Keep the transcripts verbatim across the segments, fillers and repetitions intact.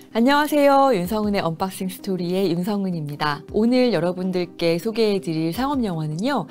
안녕하세요. 윤성은의 언박싱 스토리의 윤성은입니다. 오늘 여러분들께 소개해드릴 상업영화는요,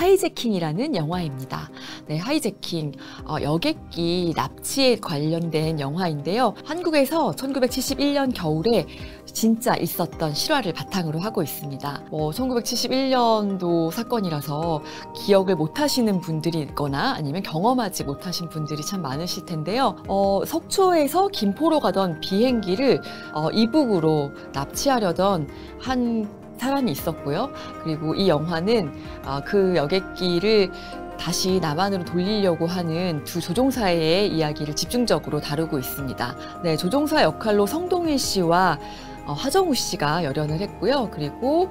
하이제킹이라는 영화입니다. 네, 하이제킹, 어, 여객기 납치에 관련된 영화인데요. 한국에서 천구백칠십일 년 겨울에 진짜 있었던 실화를 바탕으로 하고 있습니다. 뭐 천구백칠십일 년도 사건이라서 기억을 못하시는 분들이 있거나 아니면 경험하지 못하신 분들이 참 많으실 텐데요. 어, 속초에서 김포로 가던 비행기를 어, 이북으로 납치하려던 한 사람이 있었고요. 그리고 이 영화는 어, 그 여객기를 다시 남한으로 돌리려고 하는 두 조종사의 이야기를 집중적으로 다루고 있습니다. 네, 조종사 역할로 성동일 씨와 어, 하정우 씨가 열연을 했고요. 그리고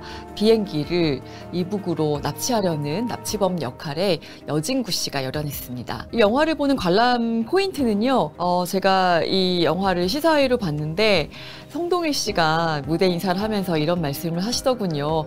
비행기를 이북으로 납치하려는 납치범 역할에 여진구 씨가 열연했습니다. 이 영화를 보는 관람 포인트는요, 어, 제가 이 영화를 시사회로 봤는데 성동일 씨가 무대 인사를 하면서 이런 말씀을 하시더군요.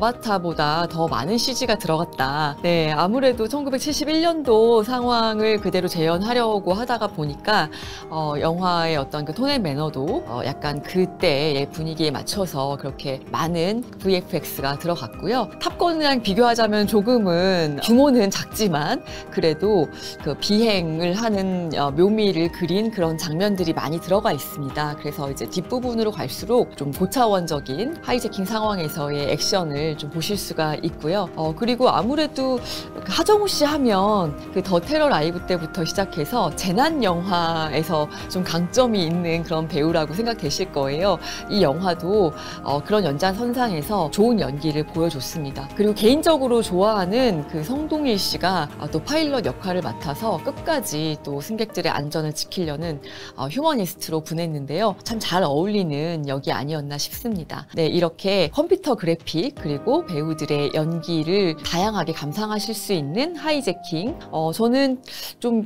아바타보다 더 많은 씨지가 들어갔다. 네, 아무래도 천구백칠십일 년도 상황을 그대로 재현하려고 하다가 보니까 어, 영화의 어떤 그 톤의 매너도 어, 약간 그때의 분위기에 맞춰서 그렇게 많은 브이에프엑스가 들어갔고요. 탑건이랑 비교하자면 조금은 규모는 작지만 그래도 그 비행을 하는 묘미를 그린 그런 장면들이 많이 들어가 있습니다. 그래서 이제 뒷부분으로 갈수록 좀 고차원적인 하이제킹 상황에서의 액션을 좀 보실 수가 있고요. 어, 그리고 아무래도 하정우 씨 하면 그 더 테러 라이브 때부터 시작해서 재난 영화에서 좀 강점이 있는 그런 배우라고 생각되실 거예요. 이 영화도 어, 그런 연장선상에서 좋은 연기를 보여줬습니다. 그리고 개인적으로 좋아하는 그 성동일 씨가 어, 또 파일럿 역할을 맡아서 끝까지 또 승객들의 안전을 지키려는 어, 휴머니스트로 분했는데요. 참 잘 어울리는 역이 아니었나 싶습니다. 네, 이렇게 컴퓨터 그래픽 그리고 배우들의 연기를 다양하게 감상하실 수 있는 하이제킹. 어, 저는 좀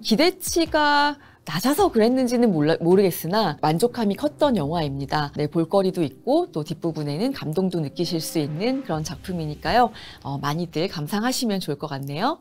기대치가 낮아서 그랬는지는 몰라, 모르겠으나 만족감이 컸던 영화입니다. 네, 볼거리도 있고 또 뒷부분에는 감동도 느끼실 수 있는 그런 작품이니까요. 어, 많이들 감상하시면 좋을 것 같네요.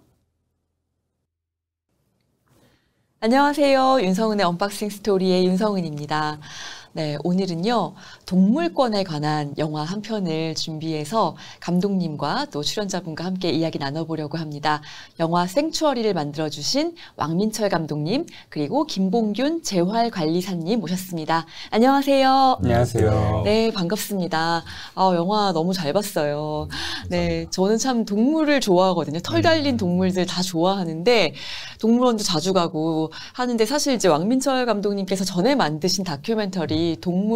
안녕하세요. 윤성은의 언박싱 스토리의 윤성은입니다. 네, 오늘은요, 동물권에 관한 영화 한 편을 준비해서 감독님과 또 출연자분과 함께 이야기 나눠보려고 합니다. 영화 생추어리를 만들어주신 왕민철 감독님, 그리고 김봉균 재활관리사님 모셨습니다. 안녕하세요. 안녕하세요. 네, 반갑습니다. 아, 영화 너무 잘 봤어요. 네, 저는 참 동물을 좋아하거든요. 털 달린 동물들 다 좋아하는데, 동물원도 자주 가고 하는데 사실 이제 왕민철 감독님께서 전에 만드신 다큐멘터리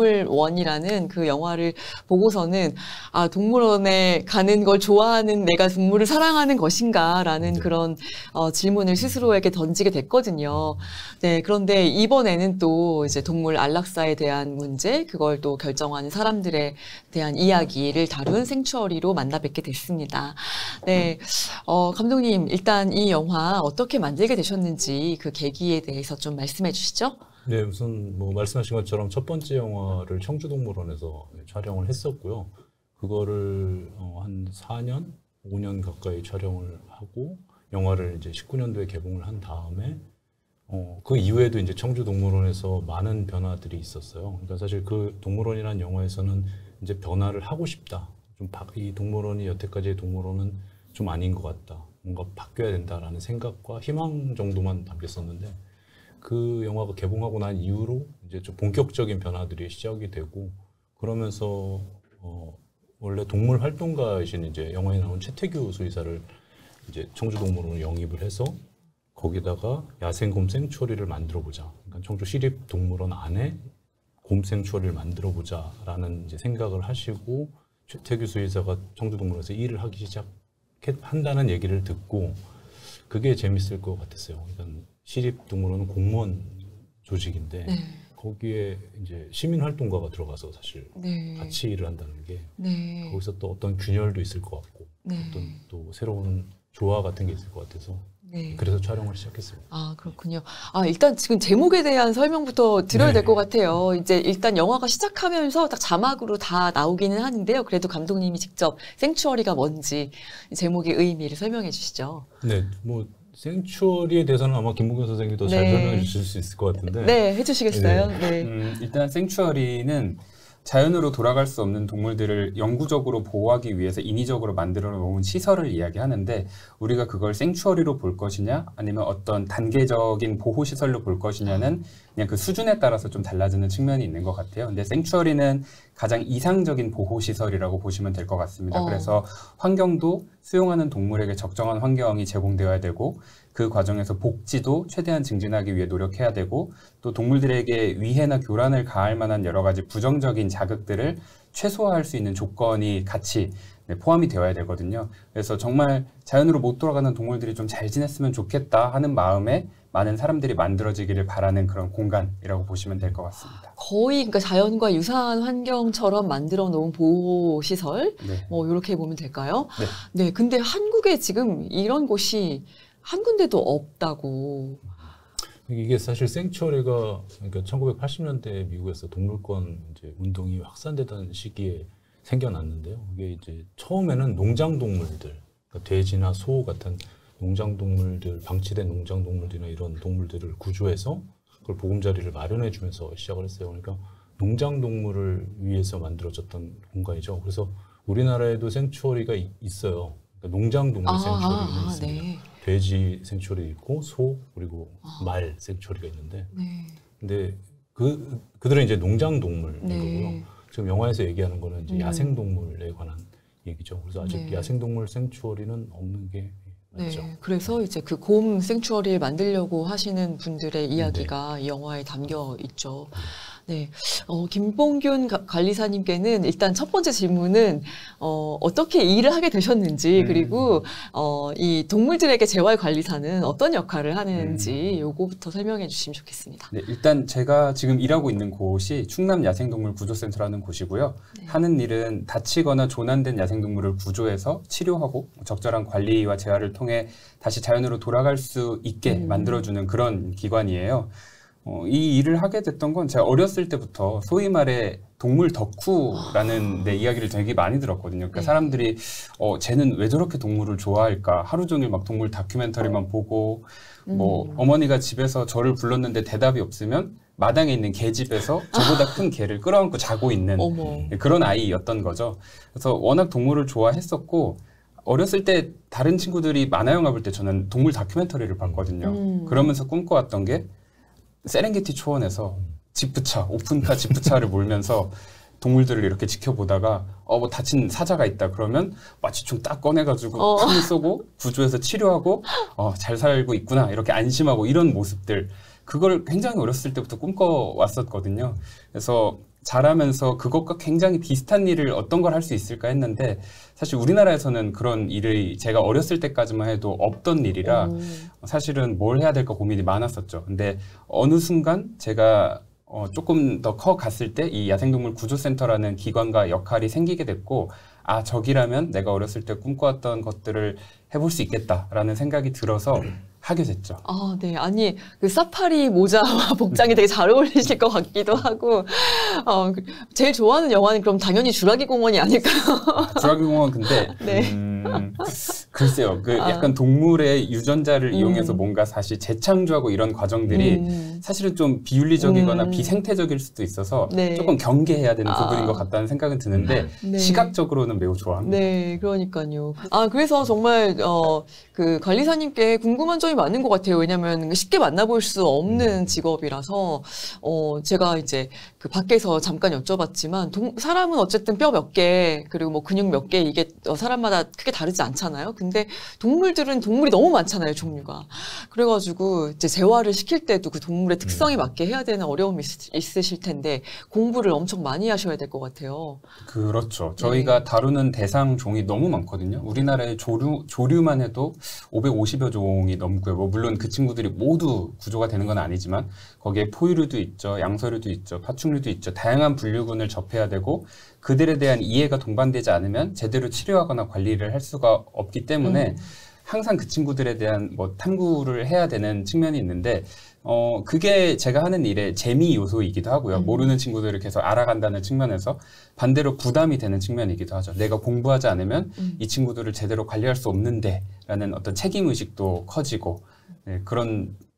동물원이라는 그 영화를 보고서는 아, 동물원에 가는 걸 좋아하는 내가 동물을 사랑하는 것인가라는 네. 그런 어, 질문을 스스로에게 던지게 됐거든요. 네, 그런데 이번에는 또 이제 동물 안락사에 대한 문제, 그걸 또 결정하는 사람들에 대한 이야기를 다룬 생추어리로 만나 뵙게 됐습니다. 네, 어, 감독님 일단 이 영화 어떻게 만들게 되셨는지 그 계기에 대해서 좀 말씀해 주시죠. 네, 우선 뭐 말씀하신 것처럼 첫 번째 영화를 청주동물원에서 촬영을 했었고요. 그거를 어, 한 사 년, 오 년 가까이 촬영을 하고 영화를 이제 십구 년도에 개봉을 한 다음에 어, 그 이후에도 이제 청주동물원에서 많은 변화들이 있었어요. 그러니까 사실 그 동물원이라는 영화에서는 이제 변화를 하고 싶다. 좀 이 동물원이 여태까지의 동물원은 좀 아닌 것 같다. 뭔가 바뀌어야 된다라는 생각과 희망 정도만 담겼었는데 그 영화가 개봉하고 난 이후로 이제 좀 본격적인 변화들이 시작이 되고 그러면서 어 원래 동물 활동가이신 이제 영화에 나온 최태규 수의사를 이제 청주동물원으로 영입을 해서 거기다가 야생곰 생추어리를 만들어 보자. 그러니까 청주 시립동물원 안에 곰 생추어리를 만들어 보자라는 이제 생각을 하시고 최태규 수의사가 청주동물원에서 일을 하기 시작한다는 얘기를 듣고 그게 재밌을 것 같았어요. 그러니까 시립동물원은 공무원 조직인데 네. 거기에 이제 시민활동가가 들어가서 사실 네. 같이 일을 한다는 게 네. 거기서 또 어떤 균열도 있을 것 같고 네. 어떤 또 새로운 조화 같은 게 있을 것 같아서 네. 그래서 촬영을 시작했습니다. 아, 그렇군요. 아, 일단 지금 제목에 대한 설명부터 드려야 네. 될 것 같아요. 이제 일단 영화가 시작하면서 딱 자막으로 다 나오기는 하는데요. 그래도 감독님이 직접 생추어리가 뭔지 제목의 의미를 설명해 주시죠. 네, 뭐 생추어리에 대해서는 아마 김봉균 선생님이 더 잘 네. 설명해 주실 수 있을 것 같은데. 네, 해주시겠어요? 네. 네. 음, 일단 생추어리는 자연으로 돌아갈 수 없는 동물들을 영구적으로 보호하기 위해서 인위적으로 만들어 놓은 시설을 이야기하는데 우리가 그걸 생추어리로 볼 것이냐 아니면 어떤 단계적인 보호시설로 볼 것이냐는 그냥 그 수준에 따라서 좀 달라지는 측면이 있는 것 같아요. 근데 생추어리는 가장 이상적인 보호시설이라고 보시면 될 것 같습니다. 어. 그래서 환경도 수용하는 동물에게 적정한 환경이 제공되어야 되고 그 과정에서 복지도 최대한 증진하기 위해 노력해야 되고 또 동물들에게 위해나 교란을 가할 만한 여러 가지 부정적인 자극들을 최소화할 수 있는 조건이 같이 네, 포함이 되어야 되거든요. 그래서 정말 자연으로 못 돌아가는 동물들이 좀 잘 지냈으면 좋겠다 하는 마음에 많은 사람들이 만들어지기를 바라는 그런 공간이라고 보시면 될 것 같습니다. 거의 그러니까 자연과 유사한 환경처럼 만들어 놓은 보호 시설, 네. 뭐 이렇게 보면 될까요? 네. 네, 근데 한국에 지금 이런 곳이 한 군데도 없다고. 이게 사실 생츄어리가 그러니까 천구백팔십 년대 미국에서 동물권 이제 운동이 확산되던 시기에 생겨났는데요. 이게 이제 처음에는 농장 동물들, 그러니까 돼지나 소 같은 농장 동물들, 방치된 농장 동물들이나 이런 동물들을 구조해서 그걸 보금자리를 마련해 주면서 시작을 했어요. 그러니까 농장 동물을 위해서 만들어졌던 공간이죠. 그래서 우리나라에도 생츄어리가 있어요. 그러니까 농장 동물 아, 생츄어리가 아, 아, 있습니다. 네. 돼지 생츄어리 있고 소 그리고 아. 말 생츄어리가 있는데, 네. 근데 그 그들은 이제 농장 동물인 네. 거고요. 지금 영화에서 얘기하는 거는 이제 음. 야생 동물에 관한 얘기죠. 그래서 아직 네. 야생 동물 생츄어리는 없는 게 맞죠. 네, 그래서 이제 그 곰 생추어리를 만들려고 하시는 분들의 이야기가 이 영화에 담겨 있죠. 네, 어, 김봉균 가- 관리사님께는 일단 첫 번째 질문은 어, 어떻게 이 일을 하게 되셨는지 음. 그리고 어, 이 동물들에게 재활관리사는 어떤 역할을 하는지 요거부터 설명해 주시면 좋겠습니다. 네, 일단 제가 지금 일하고 있는 곳이 충남 야생동물 구조센터라는 곳이고요. 네. 하는 일은 다치거나 조난된 야생동물을 구조해서 치료하고 적절한 관리와 재활을 통해 다시 자연으로 돌아갈 수 있게 음. 만들어주는 그런 기관이에요. 어, 이 일을 하게 됐던 건 제가 어렸을 때부터 소위 말해 동물 덕후라는 내 이야기를 되게 많이 들었거든요. 그러니까 네. 사람들이 어, 쟤는 왜 저렇게 동물을 좋아할까? 하루 종일 막 동물 다큐멘터리만 보고 뭐 음. 어머니가 집에서 저를 불렀는데 대답이 없으면 마당에 있는 개집에서 저보다 큰 개를 끌어안고 자고 있는 어머. 그런 아이였던 거죠. 그래서 워낙 동물을 좋아했었고 어렸을 때 다른 친구들이 만화 영화 볼 때 저는 동물 다큐멘터리를 봤거든요. 음. 그러면서 꿈꿔왔던 게 세렝게티 초원에서 지프차, 오픈카 지프차를 몰면서 동물들을 이렇게 지켜보다가 어 뭐 다친 사자가 있다 그러면 마취총 딱 꺼내가지고 어. 팡 쏘고 구조해서 치료하고 어 잘 살고 있구나 이렇게 안심하고 이런 모습들 그걸 굉장히 어렸을 때부터 꿈꿔왔었거든요. 그래서 자라면서 그것과 굉장히 비슷한 일을 어떤 걸 할 수 있을까 했는데 사실 우리나라에서는 그런 일이 제가 어렸을 때까지만 해도 없던 일이라 오. 사실은 뭘 해야 될까 고민이 많았었죠. 근데 어느 순간 제가 어 조금 더 커 갔을 때 이 야생동물 구조센터라는 기관과 역할이 생기게 됐고 아 저기라면 내가 어렸을 때 꿈꿔왔던 것들을 해볼 수 있겠다라는 생각이 들어서 하게 됐죠. 아, 네. 아니, 그 사파리 모자와 복장이 되게 잘 어울리실 것 같기도 하고, 어, 그- 제일 좋아하는 영화는 그럼 당연히 주라기 공원이 아닐까요? 주라기 공원 근데 네. 음, 글쎄요. 그 아. 약간 동물의 유전자를 음. 이용해서 뭔가 다시 재창조하고 이런 과정들이 음. 사실은 좀 비윤리적이거나 음. 비생태적일 수도 있어서 네. 조금 경계해야 되는 아. 부분인 것 같다는 생각은 드는데 네. 시각적으로는 매우 좋아합니다. 네, 그러니까요. 아, 그래서 정말, 어, 그 관리사님께 궁금한 점이 많은 것 같아요. 왜냐면 쉽게 만나볼 수 없는 직업이라서, 어, 제가 이제 그 밖에서 잠깐 여쭤봤지만, 동, 사람은 어쨌든 뼈 몇 개, 그리고 뭐 근육 몇 개, 이게 어, 사람마다 크게 다르지 않잖아요. 근데 동물들은 동물이 너무 많잖아요, 종류가. 그래가지고 이제 재활을 시킬 때도 그 동물의 특성에 맞게 해야 되는 어려움이 있, 있으실 텐데, 공부를 엄청 많이 하셔야 될 것 같아요. 그렇죠. 저희가 다루는 대상 종이 너무 많거든요. 우리나라의 조류, 조류만 해도 오백오십여 종이 넘고요. 뭐 물론 그 친구들이 모두 구조가 되는 건 아니지만 거기에 포유류도 있죠. 양서류도 있죠. 파충류도 있죠. 다양한 분류군을 접해야 되고 그들에 대한 이해가 동반되지 않으면 제대로 치료하거나 관리를 할 수가 없기 때문에 음. 항상 그 친구들에 대한 뭐 탐구를 해야 되는 측면이 있는데 어 그게 제가 하는 일의 재미 요소이기도 하고요. 음. 모르는 친구들을 계속 알아간다는 측면에서 반대로 부담이 되는 측면이기도 하죠. 내가 공부하지 않으면 음. 이 친구들을 제대로 관리할 수 없는데 라는 어떤 책임의식도 커지고 네, 그런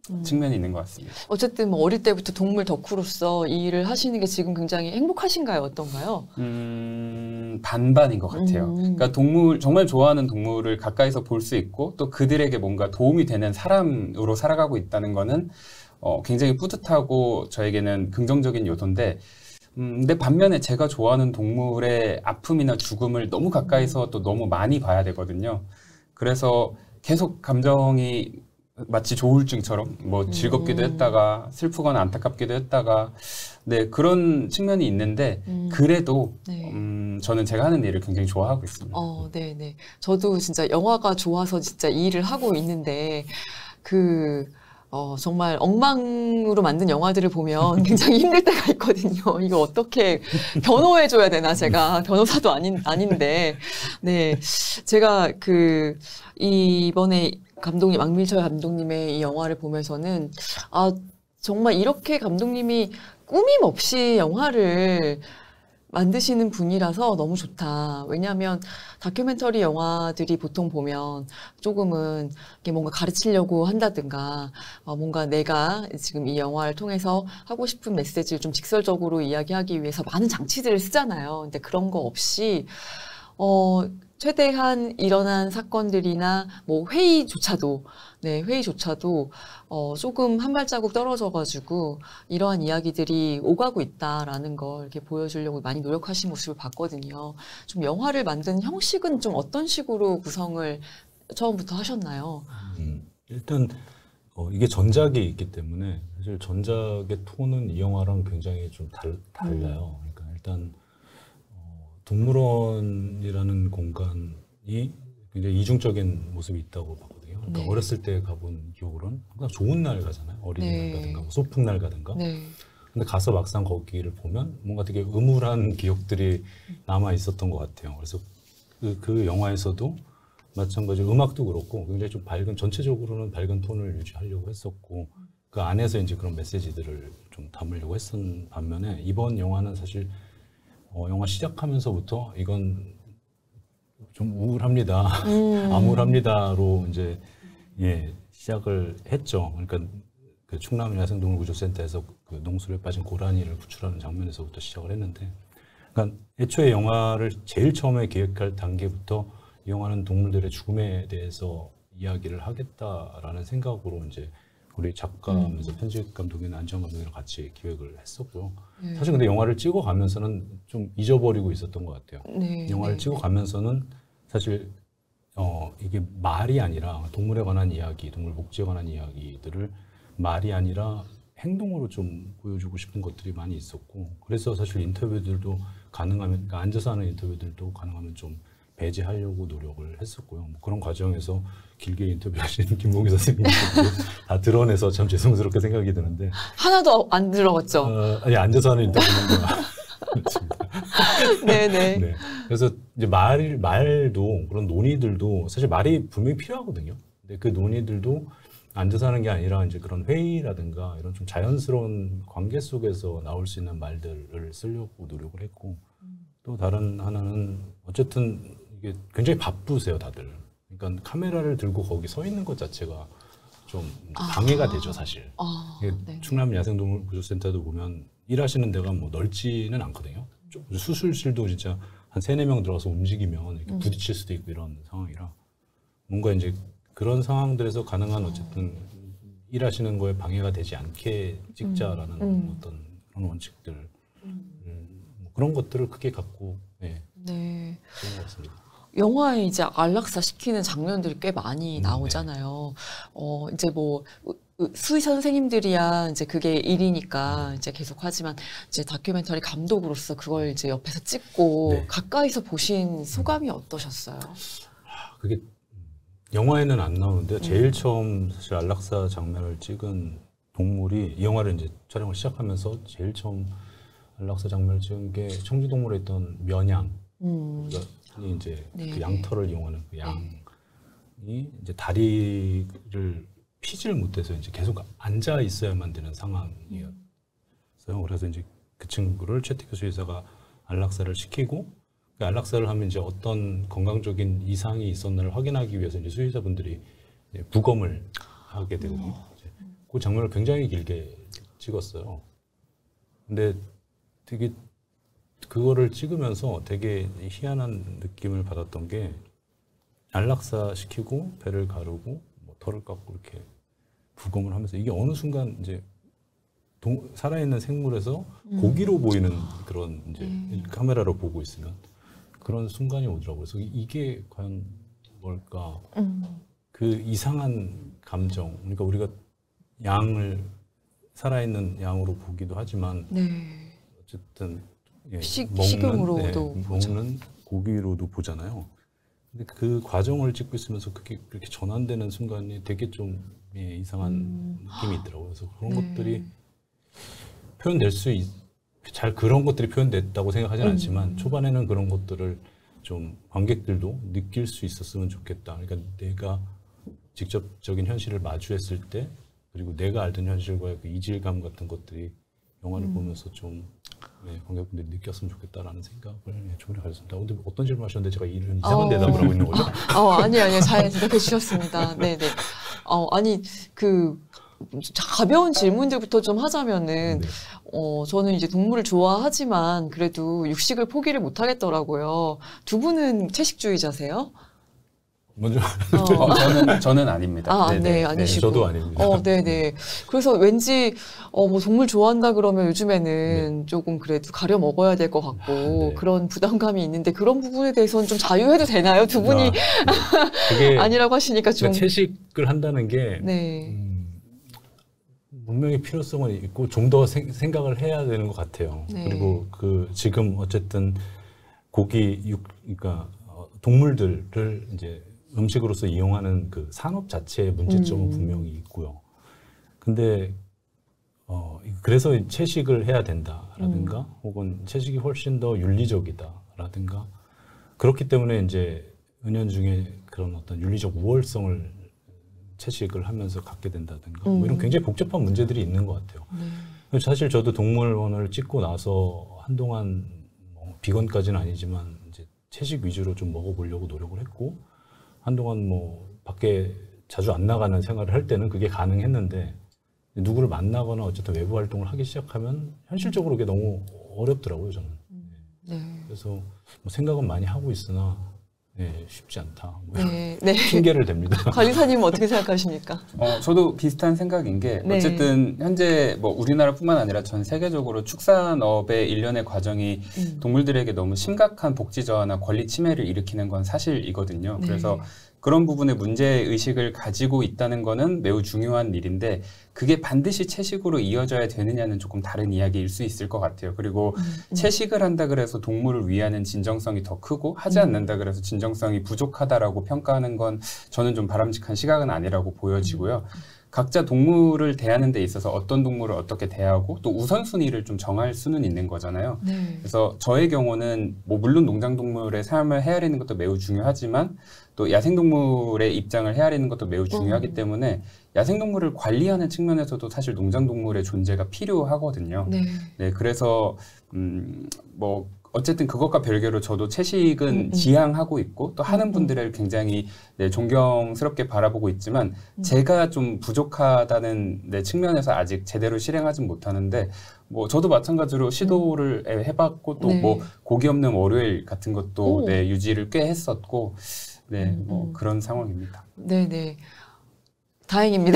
음. 측면이 있는 것 같습니다. 어쨌든 뭐 어릴 때부터 동물 덕후로서 이 일을 하시는 게 지금 굉장히 행복하신가요? 어떤가요? 음, 반반인 것 같아요. 음. 그러니까 동물, 정말 좋아하는 동물을 가까이서 볼 수 있고 또 그들에게 뭔가 도움이 되는 사람으로 살아가고 있다는 거는 어, 굉장히 뿌듯하고 저에게는 긍정적인 요소인데 음, 근데 반면에 제가 좋아하는 동물의 아픔이나 죽음을 너무 가까이서 또 너무 많이 봐야 되거든요. 그래서 계속 감정이 마치 조울증처럼 뭐 즐겁기도 했다가 슬프거나 안타깝기도 했다가 네 그런 측면이 있는데 음. 그래도 네. 음, 저는 제가 하는 일을 굉장히 좋아하고 있습니다. 어, 네, 네. 저도 진짜 영화가 좋아서 진짜 이 일을 하고 있는데 그 어, 정말 엉망으로 만든 영화들을 보면 굉장히 힘들 때가 있거든요. 이거 어떻게 변호해줘야 되나, 제가. 변호사도 아닌, 아닌데. 네. 제가 그, 이번에 감독님, 왕민철 감독님의 이 영화를 보면서는, 아, 정말 이렇게 감독님이 꾸밈 없이 영화를 만드시는 분이라서 너무 좋다. 왜냐하면 다큐멘터리 영화들이 보통 보면 조금은 이게 뭔가 가르치려고 한다든가 어 뭔가 내가 지금 이 영화를 통해서 하고 싶은 메시지를 좀 직설적으로 이야기하기 위해서 많은 장치들을 쓰잖아요. 근데 그런 거 없이 어 최대한 일어난 사건들이나 뭐 회의조차도 네 회의조차도 어 조금 한 발자국 떨어져가지고 이러한 이야기들이 오가고 있다라는 걸 이렇게 보여주려고 많이 노력하신 모습을 봤거든요. 좀 영화를 만드는 형식은 좀 어떤 식으로 구성을 처음부터 하셨나요? 음, 일단 어, 이게 전작이 있기 때문에 사실 전작의 톤은 이 영화랑 굉장히 좀 달, 달라요. 그러니까 일단 동물원이라는 공간이 굉장히 이중적인 모습이 있다고 봤거든요. 그러니까 네. 어렸을 때 가본 기억으로는 항상 좋은 날 가잖아요. 어린이날 네. 가든가 뭐 소풍날 가든가. 네. 근데 가서 막상 거기를 보면 뭔가 되게 음울한 기억들이 남아 있었던 것 같아요. 그래서 그, 그 영화에서도 마찬가지로 음악도 그렇고 굉장히 좀 밝은, 전체적으로는 밝은 톤을 유지하려고 했었고 그 안에서 이제 그런 메시지들을 좀 담으려고 했던 반면에 이번 영화는 사실 어, 영화 시작하면서부터 이건 좀 우울합니다. 음. 암울합니다로 이제 예, 시작을 했죠. 그러니까 그 충남 야생동물구조센터에서 그 농술에 빠진 고라니를 구출하는 장면에서부터 시작을 했는데, 그러니까 애초에 영화를 제일 처음에 기획할 단계부터 이 영화는 동물들의 죽음에 대해서 이야기를 하겠다라는 생각으로 이제 우리 작가면서 음. 편집 감독인 안지영 감독이랑 같이 기획을 했었고요. 네. 사실 근데 영화를 찍어가면서는 좀 잊어버리고 있었던 것 같아요. 네, 영화를 네, 찍어가면서는 사실 어, 이게 말이 아니라 동물에 관한 이야기, 동물 복지에 관한 이야기들을 말이 아니라 행동으로 좀 보여주고 싶은 것들이 많이 있었고, 그래서 사실 인터뷰들도 가능하면, 그러니까 앉아서 하는 인터뷰들도 가능하면 좀 배제하려고 노력을 했었고요. 뭐 그런 과정에서 길게 인터뷰하신 김봉기 선생님도 다 드러내서 참 죄송스럽게 생각이 드는데 하나도 안 들어갔죠? 어, 아니 앉아서 하는 인터뷰는 네네. 네. 그래서 이제 말 말도 그런 논의들도 사실 말이 분명히 필요하거든요. 근데 그 논의들도 앉아서 하는 게 아니라 이제 그런 회의라든가 이런 좀 자연스러운 관계 속에서 나올 수 있는 말들을 쓰려고 노력을 했고, 또 다른 하나는 어쨌든 이게 굉장히 바쁘세요 다들. 그러니까 카메라를 들고 거기 서 있는 것 자체가 좀 방해가 아, 되죠 사실. 아, 네. 충남 야생동물구조센터도 보면 일하시는 데가 뭐 넓지는 않거든요. 수술실도 진짜 한 세네 명 들어가서 움직이면 이렇게 부딪힐 수도 있고 이런 상황이라 뭔가 이제 그런 상황들에서 가능한 어쨌든 일하시는 거에 방해가 되지 않게 찍자라는 음. 어떤 그런 원칙들 음. 뭐 그런 것들을 크게 갖고 네, 네. 그런 것 같습니다. 영화에 이제 안락사 시키는 장면들이 꽤 많이 나오잖아요. 음, 네. 어 이제 뭐 수의사 선생님들이야 이제 그게 일이니까 이제 계속 하지만 이제 다큐멘터리 감독으로서 그걸 이제 옆에서 찍고 네. 가까이서 보신 소감이 어떠셨어요? 그게 영화에는 안 나오는데 제일 음. 처음 사실 안락사 장면을 찍은 동물이 이 영화를 이제 촬영을 시작하면서 제일 처음 안락사 장면을 찍은 게 청주동물에 있던 면양. 음. 이 이제 네. 그 양털을 이용하는 그 양이 네. 이제 다리를 피지를 못해서 이제 계속 앉아 있어야만 되는 상황이었어요. 그래서 이제 그 친구를 최태규 수의사가 안락사를 시키고, 그 안락사를 하면 이제 어떤 건강적인 이상이 있었나를 확인하기 위해서 이제 수의사분들이 이제 부검을 하게 되거든요. 이제 그 장면을 굉장히 길게 찍었어요. 근데 되게 그거를 찍으면서 되게 희한한 느낌을 받았던 게 안락사 시키고 배를 가르고 뭐 털을 깎고 이렇게 부검을 하면서 이게 어느 순간 이제 동, 살아있는 생물에서 음. 고기로 보이는 그런 이제 음. 카메라로 보고 있으면 그런 순간이 오더라고요. 그래서 이게 과연 뭘까? 음. 그 이상한 감정. 그러니까 우리가 양을 살아있는 양으로 보기도 하지만 네. 어쨌든 예, 식- 먹는, 식용으로도 네, 보죠. 먹는 고기로도 보잖아요. 근데 그 과정을 찍고 있으면서 그게 그렇게 전환되는 순간이 되게 좀 예, 이상한 음. 느낌이 있더라고요. 그래서 그런 네. 것들이 표현될 수 있, 잘 그런 것들이 표현됐다고 생각하진 음. 않지만 초반에는 그런 것들을 좀 관객들도 느낄 수 있었으면 좋겠다. 그러니까 내가 직접적인 현실을 마주했을 때 그리고 내가 알던 현실과의 그 이질감 같은 것들이 영화를 음. 보면서 좀 네, 관객분들이 느꼈으면 좋겠다라는 생각을 네, 초반에 가졌습니다. 근데 어떤 질문 하셨는데 제가 이런 이상한 어. 대답을 하고 있는 거죠? 어, 아니, 아니, 잘 대답해 주셨습니다. 네네. 어, 아니, 그, 가벼운 질문들부터 좀 하자면은, 네. 어, 저는 이제 동물을 좋아하지만 그래도 육식을 포기를 못 하겠더라고요. 두 분은 채식주의자세요? 먼저 어. 어, 저는 저는 아닙니다. 아, 네네. 네, 아니시고. 저도 아닙니다. 어, 네네. 그래서 왠지, 어, 뭐, 동물 좋아한다 그러면 요즘에는 조금 그래도 가려 먹어야 될 것 같고, 네. 그런 부담감이 있는데, 그런 부분에 대해서는 좀 자유해도 되나요? 두 분이 아, 네. 그게 아니라고 하시니까 좀. 그러니까 채식을 한다는 게 네. 음, 분명히 필요성은 있고 좀 더 생각을 해야 되는 것 같아요. 네. 그리고 그 지금 어쨌든 고기 육 그러니까 어, 동물들을 이제 음식으로서 이용하는 그 산업 자체의 문제점은 음. 분명히 있고요. 근데 어 그래서 채식을 해야 된다라든가 음. 혹은 채식이 훨씬 더 윤리적이다라든가 그렇기 때문에 이제 은연중에 그런 어떤 윤리적 우월성을 채식을 하면서 갖게 된다든가 뭐 이런 음. 굉장히 복잡한 문제들이 있는 것 같아요. 네. 사실 저도 동물원을 찍고 나서 한동안 뭐 비건까지는 아니지만 이제 채식 위주로 좀 먹어보려고 노력을 했고 한동안 뭐 밖에 자주 안 나가는 생활을 할 때는 그게 가능했는데 누구를 만나거나 어쨌든 외부 활동을 하기 시작하면 현실적으로 그게 너무 어렵더라고요 저는. 네. 그래서 뭐 생각은 많이 하고 있으나 네, 쉽지 않다. 뭐 네. 네. 핑계를 댑니다. 관리사님은 어떻게 생각하십니까? 어, 저도 비슷한 생각인 게 네. 어쨌든 현재 뭐 우리나라뿐만 아니라 전 세계적으로 축산업의 일련의 과정이 음. 동물들에게 너무 심각한 복지 저하나 권리 침해를 일으키는 건 사실이거든요. 네. 그래서 그런 부분에 문제의식을 가지고 있다는 거는 매우 중요한 일인데 그게 반드시 채식으로 이어져야 되느냐는 조금 다른 이야기일 수 있을 것 같아요. 그리고 음, 음. 채식을 한다 그래서 동물을 위하는 진정성이 더 크고 하지 음. 않는다 그래서 진정성이 부족하다라고 평가하는 건 저는 좀 바람직한 시각은 아니라고 보여지고요. 각자 동물을 대하는 데 있어서 어떤 동물을 어떻게 대하고 또 우선순위를 좀 정할 수는 있는 거잖아요. 네. 그래서 저의 경우는 뭐 물론 농장동물의 삶을 헤아리는 것도 매우 중요하지만 또 야생동물의 입장을 헤아리는 것도 매우 중요하기 음. 때문에 야생동물을 관리하는 측면에서도 사실 농장동물의 존재가 필요하거든요. 네. 네, 그래서 음, 뭐 어쨌든 그것과 별개로 저도 채식은 음, 음. 지향하고 있고 또 하는 음, 음. 분들을 굉장히 네, 존경스럽게 바라보고 있지만 음. 제가 좀 부족하다는 네, 측면에서 아직 제대로 실행하진 못하는데 뭐 저도 마찬가지로 시도를 해봤고 또 네. 뭐 고기 없는 월요일 같은 것도 오. 네, 유지를 꽤 했었고 네, 음, 뭐 음. 그런 상황입니다. 네네. 다행입니다.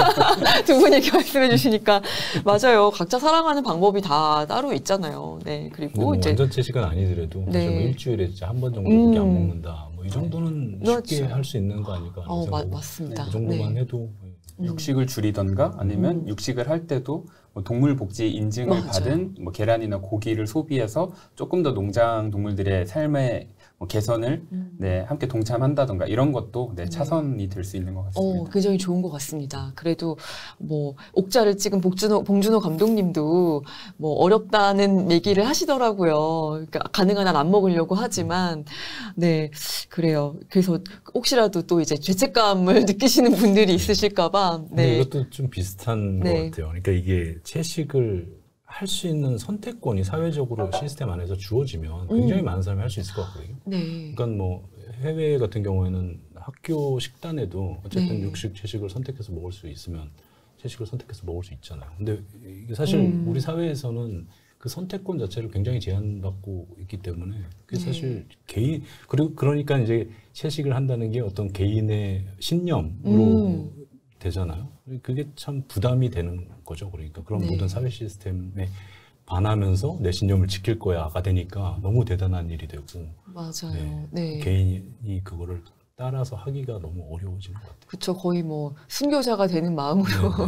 두 분이 이렇게 말씀해 주시니까. 맞아요. 각자 사랑하는 방법이 다 따로 있잖아요. 네. 근데 그리고 뭐 이제. 완전 채식은 아니더라도 사실 네. 뭐 일주일에 진짜 한 번 정도 음. 고기 안 먹는다. 뭐 이 정도는 쉽게 그렇죠. 할 수 있는 거 아닐까 하는 어, 마, 생각. 맞습니다. 그 정도만 네. 해도 음. 육식을 줄이던가 아니면 음. 육식을 할 때도 뭐 동물복지 인증을 맞아요. 받은 뭐 계란이나 고기를 소비해서 조금 더 농장 동물들의 삶의 뭐 개선을 음. 네, 함께 동참한다던가 이런 것도 네, 네. 차선이 될 수 있는 것 같습니다. 어, 굉장히 좋은 것 같습니다. 그래도 뭐 옥자를 찍은 복준호, 봉준호 감독님도 뭐 어렵다는 얘기를 하시더라고요. 그러니까 가능한 한 안 먹으려고 하지만 네 그래요. 그래서 혹시라도 또 이제 죄책감을 느끼시는 분들이 있으실까봐 근데 네. 이것도 좀 비슷한 네. 것 같아요. 그러니까 이게 채식을 할 수 있는 선택권이 사회적으로 시스템 안에서 주어지면 굉장히 음. 많은 사람이 할 수 있을 것 같거든요. 네. 그러니까 뭐 해외 같은 경우에는 학교 식단에도 어쨌든 네. 육식, 채식을 선택해서 먹을 수 있으면 채식을 선택해서 먹을 수 있잖아요. 근데 이게 사실 음. 우리 사회에서는 그 선택권 자체를 굉장히 제한받고 있기 때문에 그게 네. 사실 개인 그리고 그러니까 이제 채식을 한다는 게 어떤 개인의 신념으로 음. 되잖아요. 그게 참 부담이 되는 거죠. 그러니까 그런 네. 모든 사회 시스템에 반하면서 내 신념을 지킬 거야가 되니까 너무 대단한 일이 되고 맞아요. 네. 네. 개인이 그거를 따라서 하기가 너무 어려워지는 것 같아요. 그쵸. 거의 뭐 순교자가 되는 마음으로